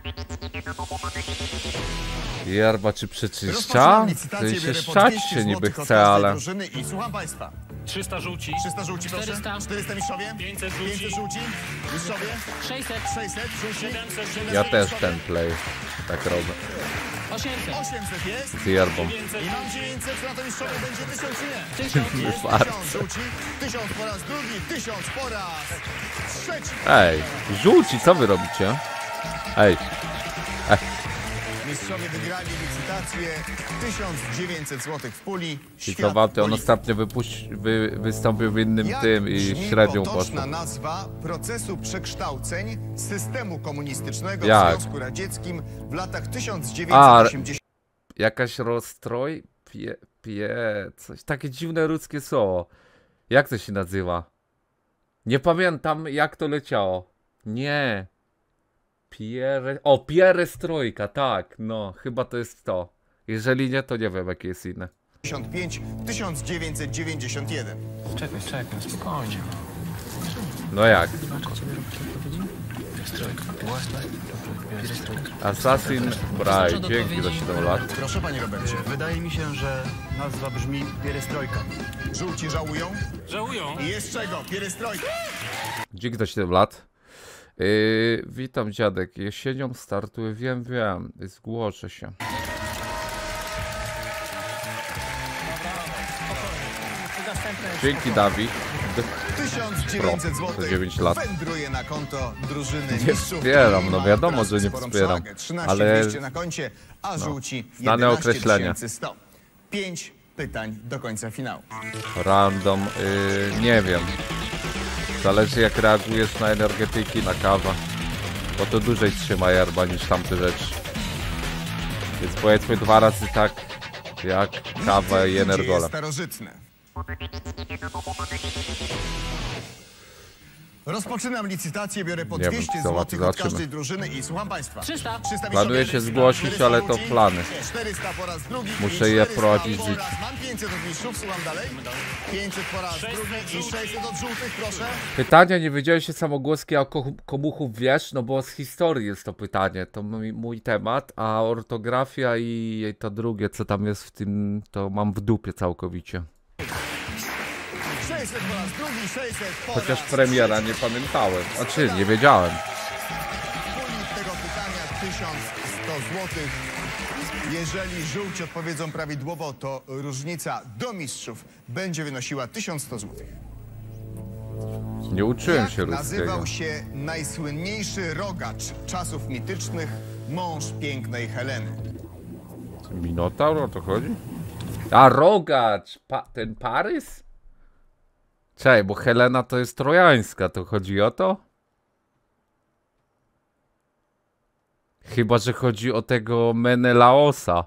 Yerba czy przeczyszcza? Rozpoczynam licytację, To się biorę po szczać 200 się niby złotych od chce, każdej ale... drużyny I słucham państwa. 300 żółci. 300 żółci, proszę. 400. 400 mistrzowie. 500 żółci. 500 żółci. Mistrzowie. 600. 600 żółci. 700. Ja też ten play tak robię. 800. 800 jest. Z yerbą. I mam 900, czy na to mistrzowie będzie 1000 czy nie? 1000. Jest Farce. 1000 żółci. 1000 po raz drugi. 1000 po raz trzeci. Ej, żółci, co wy robicie? Ej, Mistrzowie wygrali licytację. 1900 zł w puli. i Świat co wam, on polityki. ostatnio wystąpił w innym Jak tym i brzmi średnią potoczna poszło. nazwa procesu przekształceń systemu komunistycznego w Jak? Związku Radzieckim w latach 1980. Jakaś rozstroj? Coś takie dziwne ludzkie słowo. Jak to się nazywa? Nie pamiętam jak to leciało. Nie. Pierestrojka, tak. No, chyba to jest to. Jeżeli nie, to nie wiem jakie jest inne. 1991. Czekaj, spokojnie. No jak? Assassin Bride, dzięki za 7 lat. Proszę panie Robercie. Wydaje mi się, że nazwa brzmi pierestrojka. Żółci żałują? Żałują. I jest czego? Pierestrojka. Dzięki za 7 lat. Witam dziadek. Jesienią startuję, wiem. Zgłoszę się. Dzięki Dawid. 1900 Pro, zł to 9 lat. wędruje na konto drużyny Nie mistrzów. wspieram, i no ma wiadomo, teraz że nie sporą wspieram, przewagę. 13 ale 200 na koncie, a żółci znane 11 określenie. 100. 5 pytań do końca finału. Random, nie wiem. Zależy jak reagujesz na energetyki, na kawę. Bo to dłużej trzyma yerba niż tamte rzeczy. Więc powiedzmy 2 razy tak jak kawę i Dzieje energole. starożytne. Rozpoczynam licytację, biorę po Nie wiem, 200 co, zł od zobaczymy. każdej drużyny i słucham państwa. 300. 300 Planuję się zgłosić, ale to plany. 400 po raz drugi. Muszę i je 400 prowadzić po życie. raz. Mam 500 od mistrzów, słucham dalej. 500 po raz 600 drugi i 600 od żółtych, proszę. Pytania, nie wiedziałeś się samogłoski, a komuchów wiesz? No bo z historii jest to pytanie, to mój temat, a ortografia i to drugie, co tam jest w tym, to mam w dupie całkowicie. 600 po raz drugi, 600 po Chociaż raz premiera nie pamiętałem, znaczy nie wiedziałem. puli tego pytania 1100 zł. Jeżeli żółci odpowiedzą prawidłowo, to różnica do mistrzów będzie wynosiła 1100 zł. Nie uczyłem Jak się ludzkiego. nazywał się najsłynniejszy rogacz czasów mitycznych, mąż pięknej Heleny? Minotaur, o to chodzi? A rogacz, ten Parys? Czekaj, bo Helena to jest trojańska, to chodzi o to? Chyba, że chodzi o tego Menelaosa.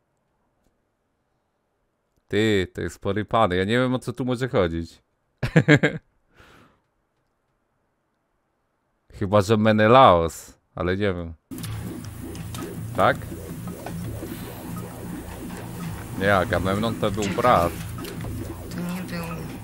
Ty, to jest porypany. Ja nie wiem, o co tu może chodzić. Chyba, że Menelaos, ale nie wiem. Tak? Nie, Agamemnon to był brat. To nie był...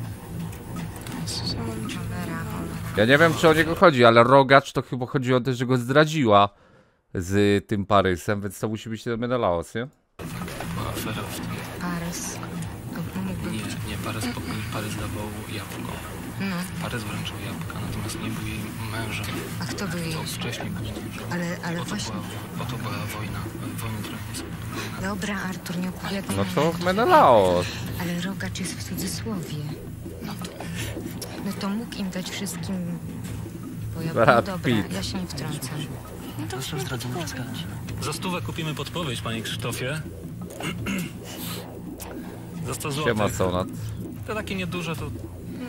Cholera. Ja nie wiem, czy o niego chodzi, ale rogacz to chyba chodzi o to, że go zdradziła z tym Parysem, więc to musi być ten Menelaos, nie? Była afera w tym. Parys. To mógłby być... Nie, Parys dawał jabłko. No. Parys wręczył jabłka, natomiast nie był jej mężem. A kto był jej? To wcześniej był mężem. Ale właśnie... Oto była wojna. Wojna trojańska. Dobra, Artur, nie opowiadaj No mi to tego. Menelaos. Ale rogacz jest w cudzysłowie. No to mógł im dać wszystkim... Bo ja... Brad No dobra, Pitt. ja się nie wtrącam. No to Proszę zdradzony wskazać. Za 100 kupimy podpowiedź, panie Krzysztofie. Za 100 zł. Siema, Sonat. Te takie nieduże to...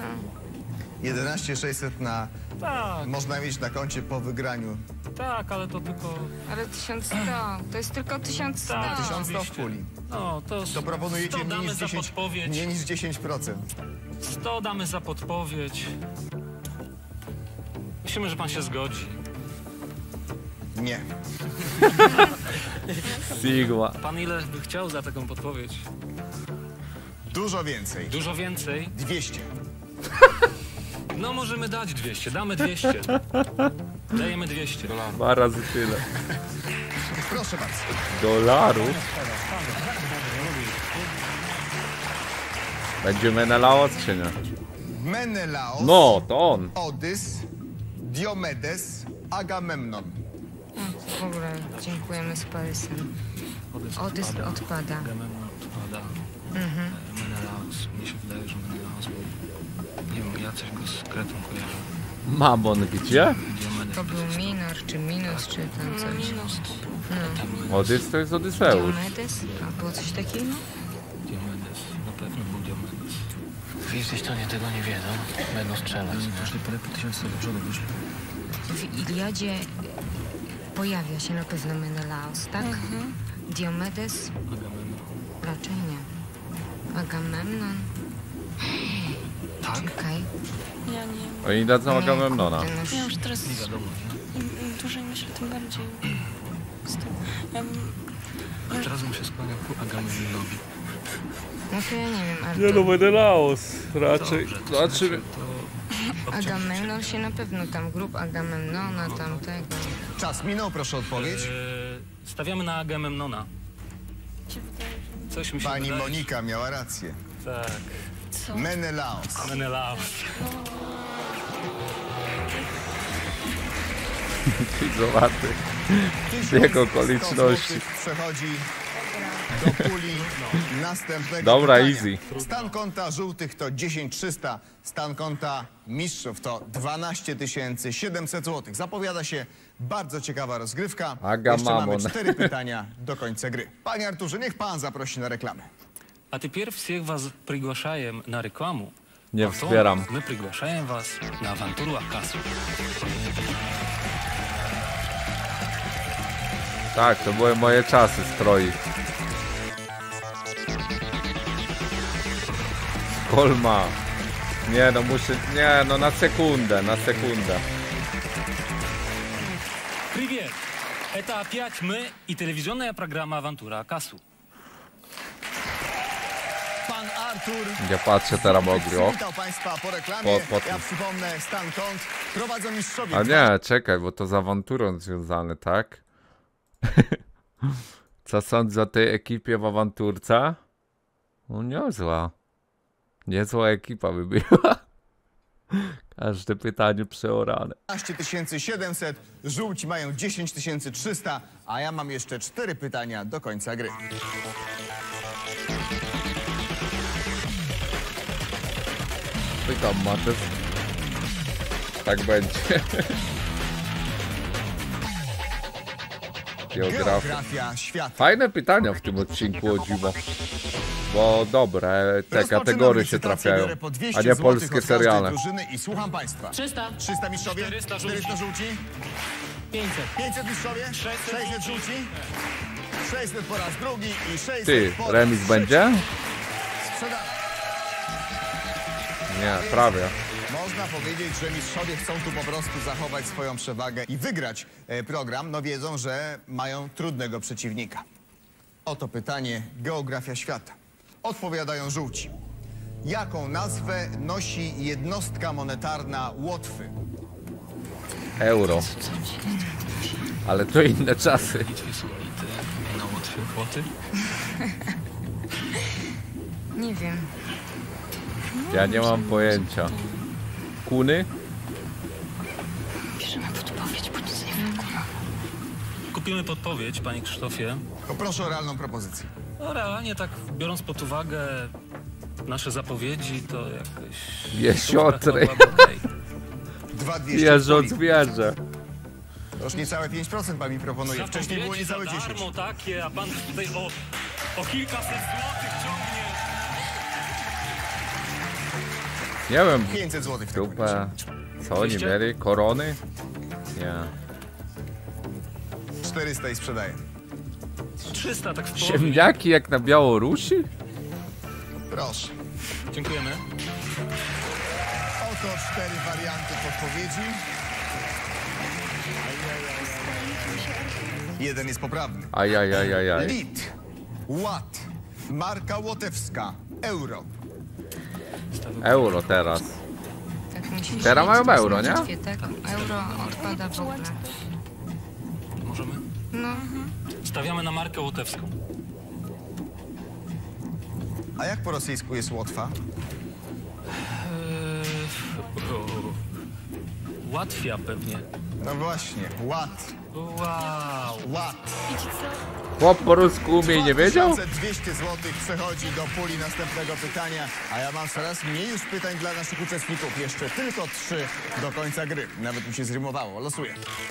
11 600 na... Tak, można mieć na koncie po wygraniu. tak, ale to tylko... Ale 1100, to jest tylko 1100. Tak. 1100 w puli. No, To proponujecie 100 mniej damy niż za 10%. podpowiedź. Mniej niż 10%. 100 damy za podpowiedź. Myślimy, że pan się zgodzi. Nie. Sigma. Pan ile by chciał za taką podpowiedź? Dużo więcej. Dużo więcej? 200. No możemy dać 200, damy 200. Dajemy 200 $. 2 razy tyle. Proszę bardzo. Dolarów? Będzie Menelaos czy nie? Menelaos, No, to on. Odys, Diomedes, Agamemnon. W ogóle dziękujemy z Parysem. Odys odpada. Agamemnon odpada. Menelaos. Mnie się wydaje, że Menelaos był... Nie wiem, ja coś go z Kretą kojarzę. Mamon gdzie? Diomedes. To był Minor, czy Minus, czy tam coś. Odys to jest Odyseusz. Diomedes? A było coś takiego? Diomedes. Na pewno był Diomedes. Jesteś to nie tego nie wiedzą. Będą strzelać. Poszli parę tysięcy do przodu wyszli. W Iliadzie pojawia się na pewno Menelaos, tak? Diomedes? Agamemnon. Raczej nie. Agamemnon? Tak? Czekaj. Ja nie. Oni dadzą Agamemnona. Kurde, no już- Ja już teraz Nie wiadomo, nie? im dłużej myślę, tym bardziej. Z tym. A teraz bym się skłaniał ku Agamemnonowi. No to ja nie wiem, Artur. Menelaos raczej. Dobrze, to Znaczy... to... Agamemnon się na pewno tam, grup Agamemnona, tamtego. Czas minął, proszę odpowiedź. Stawiamy na Agamemnona. Się wydaje, że... Coś mi się Pani wydaje. Monika miała rację. Tak. Menelaos. Menelaos. Zobaczy. Jego okoliczności. Przechodzi do puli następnego Dobra, pytania. easy. Stan konta żółtych to 10 300, stan konta mistrzów to 12 700 zł. Zapowiada się bardzo ciekawa rozgrywka. Jeszcze mamy Agamamon. 4 pytania do końca gry. Panie Arturze, niech pan zaprosi na reklamę. A теперь всех вас приглашаем на рекламу. Nie Потом wspieram. Мы приглашаем вас на авантуру Акасу. Tak, to były moje czasy stroi. Kolma. Nie no muszę... Nie no na sekundę, na sekundę. Привет! Это опять мы и телевизионная программа «Авантура Акасу». Pan Artur Ja patrzę teraz mogę. witał państwa po reklamie. Po tym. Ja przypomnę, stan kont prowadzą mistrzowie. A nie, czekaj, bo to z awanturą związane, tak? Co sądzę o tej ekipie w awanturce? No niezła. Niezła ekipa by była. Każde pytanie przeorane. 12 700, żółci mają 10 300, a ja mam jeszcze 4 pytania do końca gry. Pytam, Matys. Tak będzie. Geografia. Geografia świata. Fajne pytania w tym odcinku, o dziwo. Bo dobre, te Rozpoczynam kategorie się licytację, trafiają. biorę po 200 A nie złotych polskie od każdej seriale. drużyny I słucham państwa. 300, 300 mistrzowie, 400 400 żółci, 500. 500 mistrzowie, 600 żółci, 600 po raz drugi i 600 Ty, po raz remis trzeci. będzie? Sprzedane. Nie, prawie. Można powiedzieć, że mistrzowie chcą tu po prostu zachować swoją przewagę i wygrać program, no wiedzą, że mają trudnego przeciwnika. Oto pytanie, geografia świata. Odpowiadają żółci. Jaką nazwę nosi jednostka monetarna Łotwy? Euro. Ale to inne czasy. Litwy, Sułity, na Łotwie, Łoty. Nie wiem. Ja nie mam pojęcia. Kuny? Bierzemy podpowiedź, bo nic nie wiem. Kupimy podpowiedź, panie Krzysztofie. Poproszę o realną propozycję. No realnie tak biorąc pod uwagę nasze zapowiedzi, to jakoś... Jesiotry. 2200 Jeżdżąc puli. wierzę. To już niecałe 5% pan mi proponuje. Wcześniej było niecałe 10. Za darmo takie, a pan tutaj o kilkaset złotych ciągnie. Nie wiem, 500 zł w takim dupę. razie. Co oni mieli? Korony? Nie. 400 i sprzedaję. 300 tak w połowie. Ziemniaki jak na Białorusi? Proszę. Dziękujemy. Oto 4 warianty podpowiedzi. Jeden jest poprawny. Ajajajajaj. Lit, Watt, marka łotewska, euro. Euro teraz. Tak musisz Teraz mają wiedzieć, euro, na nie? bitwie, tak? Euro odpada w ogóle. Możemy? No, Stawiamy na markę łotewską. A jak po rosyjsku jest Łotwa? Łatwia pewnie. No właśnie, Watt. Wow. Watt. Chłop po rusku umie i nie wiedział? 2200 zł przechodzi do puli następnego pytania, a ja mam coraz mniej już pytań dla naszych uczestników. Jeszcze tylko 3 do końca gry. Nawet mi się zrymowało. Losuję.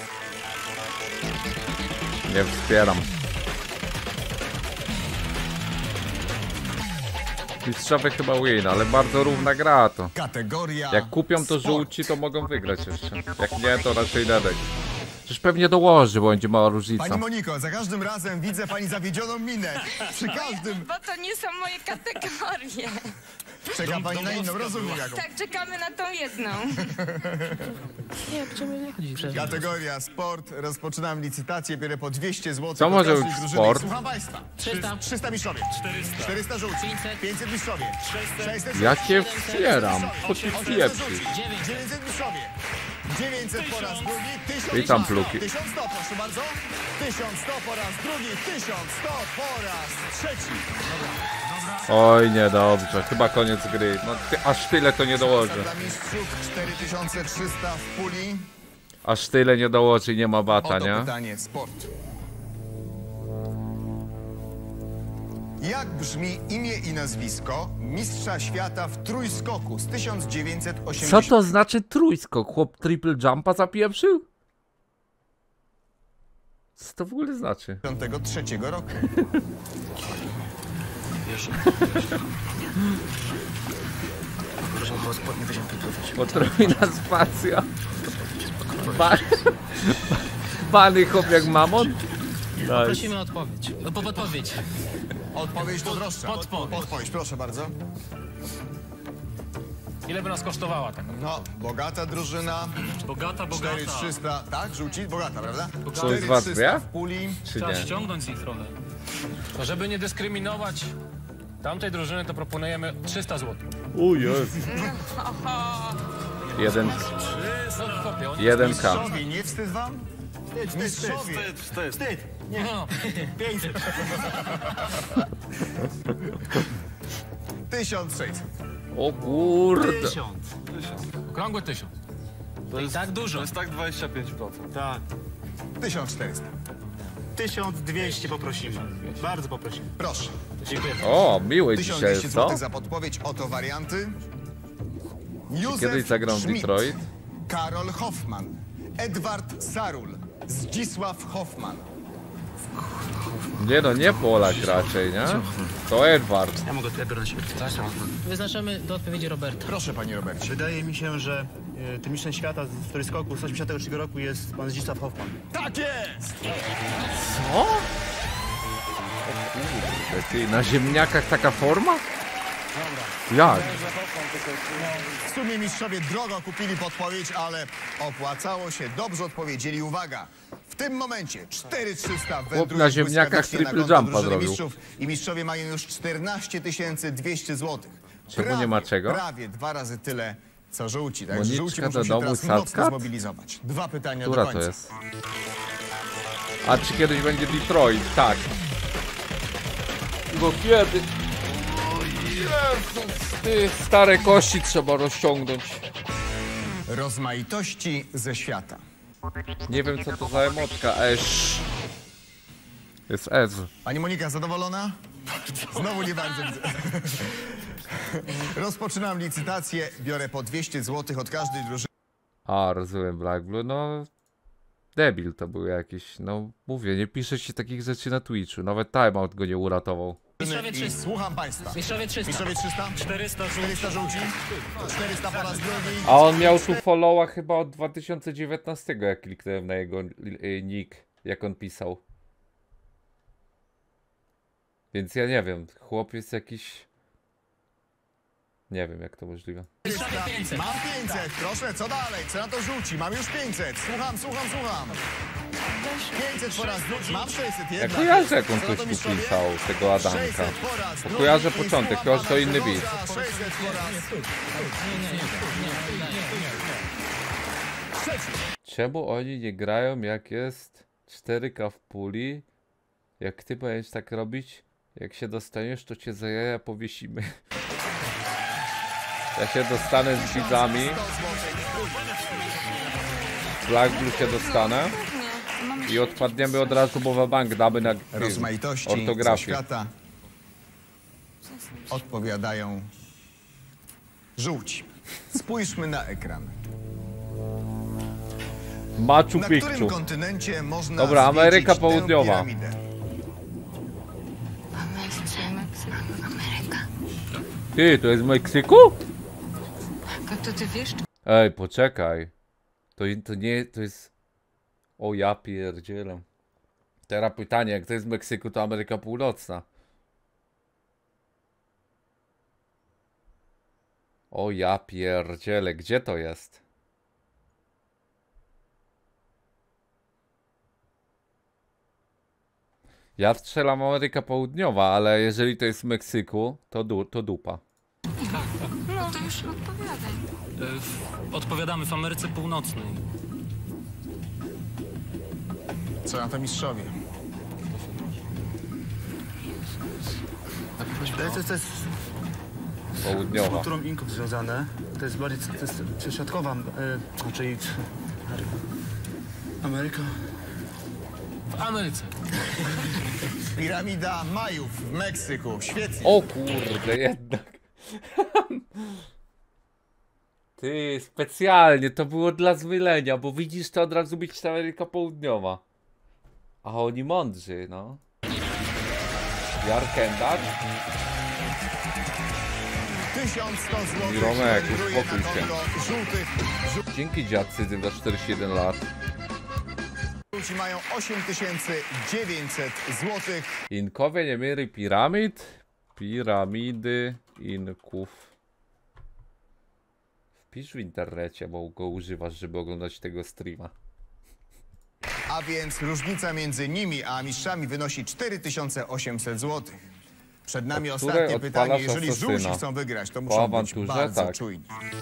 Nie wspieram. Mistrzowie chyba win, ale bardzo równa gra to. Kategoria Jak kupią to sport. żółci, to mogą wygrać jeszcze. Jak nie, to raczej Dedek. Przecież pewnie dołoży, bo będzie mała różnica. Pani Moniko, za każdym razem widzę pani zawiedzioną minę. Przy każdym... bo to nie są moje kategorie. Czeka pani na inną, rozumiem jaką. Tak, czekamy na tą jedną. Kategoria sport. Rozpoczynam licytację. Biorę po 200 zł. Co od może każdej być drużyny. sport? Słucham państwa. 300 mistrzowie. 400 żółci. 500 mistrzowie. 600 Ja żółci. cię wspieram. Co ty 800 pieprzysz? żółci. 900 mistrzowie. 900 po raz drugi. 1100. Witam, pluki. 1100, proszę bardzo. 1100 po raz drugi. 1100 po raz trzeci. Oj, niedobrze. Chyba koniec gry. No, aż tyle to nie dołoży. Dla mistrzów 4300 w puli. Aż tyle nie dołoży i nie ma bata, Oto nie? pytanie sport. Jak brzmi imię i nazwisko mistrza świata w trójskoku z 1980? Co to znaczy trójskok? Chłop triple jumpa zapieprzył? Co to w ogóle znaczy? 1953 roku. Potrójna spacja. Bany chłop jak mamon? Nice. Prosimy o odpowiedź. Podpowiedź. Odpowiedź to droższa. Podpowiedź, proszę bardzo. Ile by nas kosztowała tak? No, bogata drużyna. Bogata. 4300, tak? Żółci? Bogata, prawda? To jest was 4300 dwie? w puli. Czy Trzeba nie? ściągnąć z nich trochę. To żeby nie dyskryminować tamtej drużyny, to proponujemy 300 zł. O Jezu. Jeden. No, chłopie, oni 1K. Mistrzowie, nie wstyd wam? Mistrzowie. Wstyd. No, 500. 1600. O kurde. 1000. Okrągłe 1000. To jest tak dużo. To jest tak 25%. Tak. 1400. 1200 poprosimy. Bardzo poprosimy. Proszę. Dziękuję. O, miły dzisiaj 1200 jest, co? zł za podpowiedź. Oto warianty. Józef Kiedyś zagrał w Schmidt, Detroit. Karol Hoffman, Edward Sarul, Zdzisław Hoffman. Nie no, nie Polak raczej, nie? To Edward. Ja mogę to na siebie. Wyznaczamy do odpowiedzi Roberta. Proszę, panie Robercie. Wydaje mi się, że tym mistrzem świata z trójskoku z 83 roku jest pan Zdzisław Hoffman. Tak jest! Co? Ty, na ziemniakach taka forma? Jak? W sumie mistrzowie drogo kupili podpowiedź, ale opłacało się. Dobrze odpowiedzieli. Uwaga! W tym momencie 4300 wędruje na ziemniakach błyskawicznie na triple konto jumpa drużyny zrobił. mistrzów i mistrzowie mają już 14 200 zł. Czemu nie ma czego? Prawie 2 razy tyle, co żółci. Także Moniczka żółci do muszą się domu, teraz mocno Sadkat? zmobilizować. 2 pytania Która do to końca. jest? A czy kiedyś będzie Detroit? Tak. Bo kiedy? O Jezus, ty, stare kości trzeba rozciągnąć. Rozmaitości ze świata. Nie wiem co to za emotka, esz. Jest Ez. Pani Monika, zadowolona? Znowu nie bardzo widzę. Rozpoczynam licytację. Biorę po 200 zł od każdej drużyny. A, rozumiem, Black Blue, no... Debil to był jakiś, no mówię, nie pisze się takich rzeczy na Twitchu, nawet timeout go nie uratował. Mistrzowie I 300. słucham państwa. Mistrzowie 300. Mistrzowie 300? 400 400 żółci? 400 po raz drugi. A on miał tu followa chyba od 2019, jak kliknąłem na jego nick, jak on pisał. Więc ja nie wiem, chłop jest jakiś... Nie wiem, jak to możliwe. Mam 500, proszę, co dalej? Co na to rzuci? Mam już 500. Słucham. 500 po raz drugi. Mam 600 Ja jednak. kojarzę, jak on Co na coś to tu mistrzowie? pisał, tego Adamka. 600 po raz Bo drugi. kojarzę I początek, słucham chyba że to inny pana beat. Krosa. 600 po raz. Czemu oni nie grają, jak jest 4K w puli? Jak ty będziesz tak robić, jak się dostaniesz, to cię za jaja powiesimy. Ja się dostanę z widzami. Black Blue się dostanę. I odpadniemy od razu, bo bank damy na Rozmaitości ortografię. świata odpowiadają żółci. Spójrzmy na ekran. Machu Na którym Picchu. kontynencie można Dobra, zwiedzić Ameryka tę Południowa. piramidę? Ty, to jest w Meksyku? A to ty wiesz, Ej, poczekaj. To nie, to jest... O ja pierdzielę. Teraz pytanie, jak to jest w Meksyku, to Ameryka Północna. O ja pierdzielę, gdzie to jest? Ja strzelam Ameryka Południowa, ale jeżeli to jest w Meksyku, to dupa. no to już odpowiadaj. Odpowiadamy w Ameryce Północnej. Co na to mistrzowie? To jest z Południowa. kulturą Inków związane. To jest bardziej środkowa, czyli Ameryka. W Ameryce. Piramida Majów w Meksyku. Świetnie. O kurde, jednak. Ty, specjalnie, to było dla zmylenia, bo widzisz, to od razu być ta Ameryka Południowa. A oni mądrzy, no. Jarkendar? 1100 zł. I Romek, wędruje uspokój na się. konto żółtych. Dzięki dziadcy za 41 lat. Żółci mają 8900 zł. Inkowie nie mieli piramid? Piramidy Inków. Wpisz w internecie, bo go używasz, żeby oglądać tego streama. A więc różnica między nimi a mistrzami wynosi 4800 zł. Przed nami O której ostatnie pytanie. odpalasz Jeżeli żółci asasyna? chcą wygrać, to Po muszą być awanturze? bardzo Tak. czujni.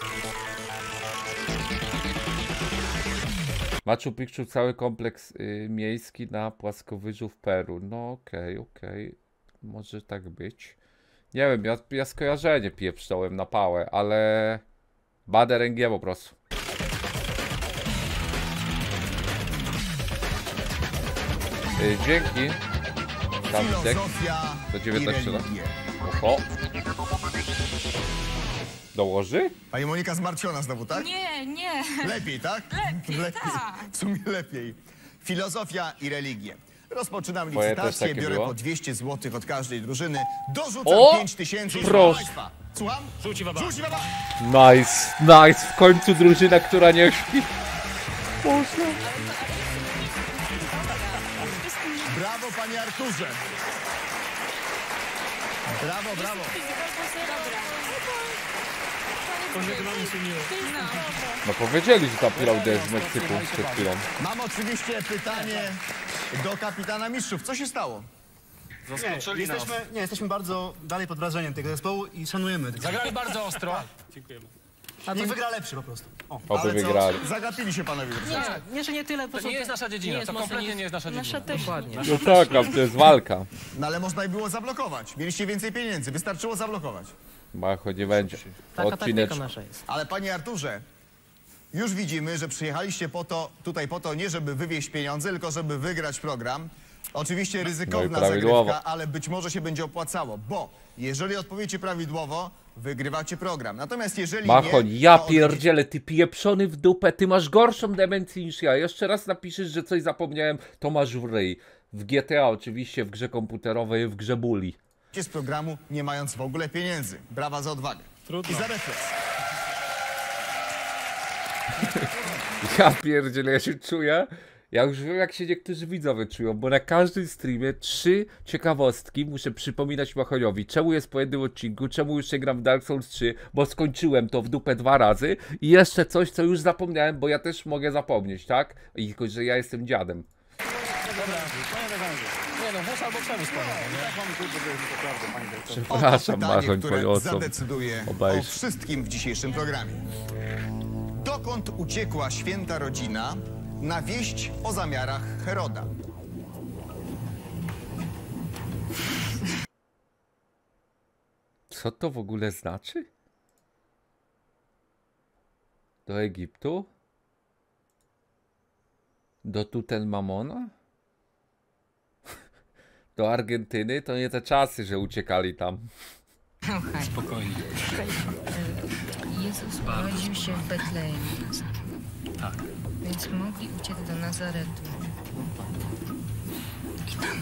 Machu Picchu cały kompleks miejski na płaskowyżu w Peru. No okej. Może tak być. Nie wiem, ja skojarzenie pieprzołem na pałę, ale... Badę ręgie po prostu. Dzięki. Dawidek. Filozofia Do i 19 lat. religie. Oho. Dołoży? Pani Monika zmartwiona znowu, tak? Nie. Lepiej, tak? Lepiej, tak. W sumie lepiej. Filozofia i religie. Rozpoczynam Moje też licytację, takie biorę było. po 200 zł od każdej drużyny. Dorzucam O! 5000 i Proszę. Państwa. Słucham? Żółci baba. Żółci baba! Nice. W końcu drużyna, która nie śpi. Boże. Brawo, panie Arturze. Brawo. No powiedzieli, że ta piramida jest w Meksyku przed chwilą. Mam oczywiście pytanie do kapitana mistrzów. Co się stało? Jesteśmy bardzo dalej pod wrażeniem tego zespołu i szanujemy. Zagrali bardzo ostro. Niech wygra lepszy po prostu. Oby Ale wygrali. Zagapili się panowie. Nie, że nie tyle, po To nie jest nasza dziedzina, to kompletnie nie jest nasza dziedzina. Dokładnie. No tak, a to jest walka. No ale można by było zablokować. Mieliście więcej pieniędzy, wystarczyło zablokować. Macho nie będzie. Odcineczka. nasza jest. Ale panie Arturze, już widzimy, że przyjechaliście tutaj po to nie, żeby wywieźć pieniądze, tylko żeby wygrać program. Oczywiście ryzykowna prawidłowo. zagrywka, ale być może się będzie opłacało, bo jeżeli odpowiecie prawidłowo, wygrywacie program. Natomiast jeżeli Machoń, nie... ja to pierdzielę, ty pieprzony w dupę, ty masz gorszą demencję niż ja. Jeszcze raz napiszesz, że coś zapomniałem, to masz w ryj. W GTA oczywiście, w grze komputerowej, w grze Bully. z programu, nie mając w ogóle pieniędzy. Brawa za odwagę. Trudno. I za refleks. Ja pierdzielę, ja się czuję. Ja już wiem, jak się niektórzy widzowie czują, bo na każdym streamie 3 ciekawostki muszę przypominać Machoniowi. Czemu jest po jednym odcinku, czemu już się gram w Dark Souls 3, bo skończyłem to w dupę 2 razy i jeszcze coś, co już zapomniałem, bo ja też mogę zapomnieć, tak? I tylko, że ja jestem dziadem. Dobra, nie no, wóz albo przewóz Przepraszam, Machoń, które poniosą. zadecyduje o wszystkim w dzisiejszym programie. Dokąd uciekła święta rodzina na wieść o zamiarach Heroda? Co to w ogóle znaczy? Do Egiptu? Do Tutenmamona? Do Argentyny? To nie te czasy, że uciekali tam. Spokojnie. Jezus urodził się w Betlejem. Tak. Więc mogli uciec do Nazaretu. I tam.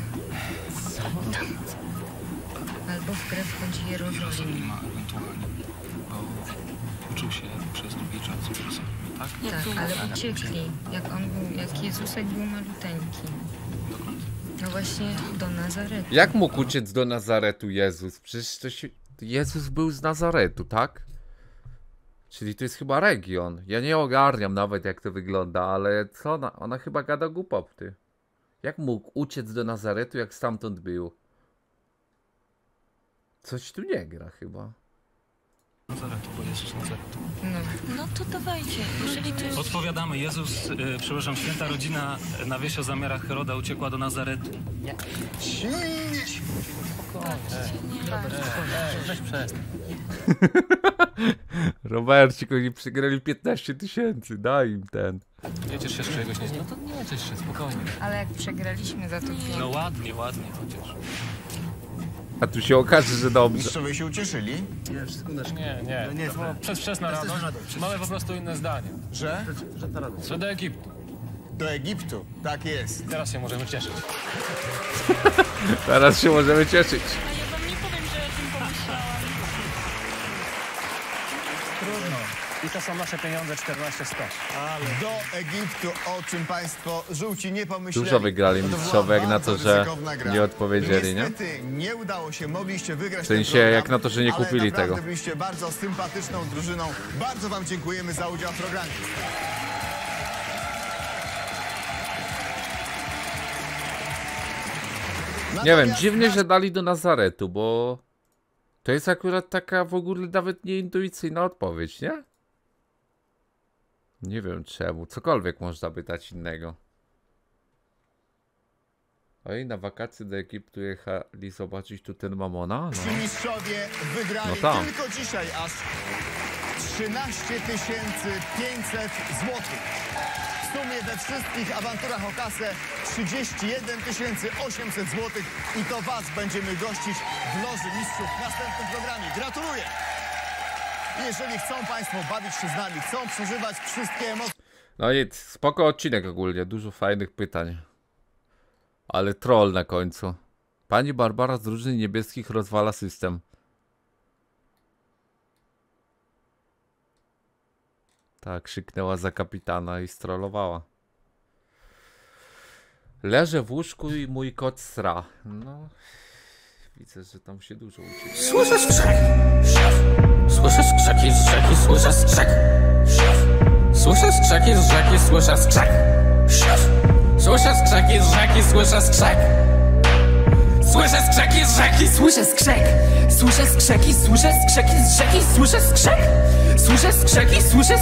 Albo w grę wchodzi Jerozolima. Nie ma ewentualnie, bo uczył się przez długi czas z Jezusem, tak? Tak, ale uciekli. Jak Jezusek był maluteńki. No właśnie do Nazaretu. Jak mógł uciec do Nazaretu Jezus? Przecież to się... Jezus był z Nazaretu, tak? Czyli to jest chyba region. Ja nie ogarniam nawet, jak to wygląda, ale co ona? Ona chyba gada głupoty. Jak mógł uciec do Nazaretu, jak stamtąd był? Coś tu nie gra chyba. Nazaretu, bo Jezus Nazaretu. No to dawajcie, jeżeli to jest... Odpowiadamy, Jezus, przepraszam, święta rodzina na wieść o zamiarach Heroda uciekła do Nazaretu. Weź przestań. Robercik, oni przegrali 15 000, daj im ten. Nie ciesz się z czegoś, nie? No to nie ciesz się, spokojnie. Ale jak przegraliśmy za to No ładnie, ładnie chociaż. A tu się okaże, że dobrze. Mistrzowie się ucieszyli, Nie. Przez wczesna radość. Mamy po prostu inne zdanie. że Co do Egiptu. do Egiptu. Tak jest. Teraz się możemy cieszyć. Teraz się możemy cieszyć. A ja wam nie powiem, że o tym pomyślałam. Trudno. I to są nasze pieniądze 1400. Do Egiptu, o czym państwo żółci nie pomyśleli. Dużo wygrali To była mistrzowie, jak na to, bardzo że ryzykowna gra. nie odpowiedzieli, nie? Niestety nie udało się, mogliście wygrać W sensie, ten program, jak na to, że nie kupili ale naprawdę tego. byliście bardzo sympatyczną drużyną. Bardzo wam dziękujemy za udział w programie. Nie wiem, dziwnie, że dali do Nazaretu, bo to jest akurat taka w ogóle nawet nieintuicyjna odpowiedź, nie? Nie wiem czemu, cokolwiek można by dać innego. Oj, na wakacje do Egiptu jechali zobaczyć tu ten Mamona? Ci No. mistrzowie wygrali No tam. tylko dzisiaj aż 13 500 złotych. W sumie we wszystkich awanturach o kasę 31 800 złotych i to was będziemy gościć w Loży Mistrzów w następnym programie. Gratuluję! Jeżeli chcą państwo bawić się z nami, chcą przeżywać wszystkie emocje, No nic, spoko odcinek ogólnie, dużo fajnych pytań. Ale troll na końcu. Pani Barbara z Drużyny Niebieskich rozwala system. Tak, krzyknęła za kapitana i strollowała. Leżę w łóżku i mój kot sra. No, widzę, że tam się dużo uczy. Słyszę skrzek. Słyszę skrzeki z rzeki, słyszę skrzek. Słyszę skrzeki z rzeki, słyszę skrzek. Słyszę skrzeki z rzeki, słyszę skrzek. Słyszę skrzeki z rzeki, słyszę skrzek. Słyszę skrzeki, słyszę skrzeki z rzeki, słyszę skrzek. Słyszę skrzeki, słyszę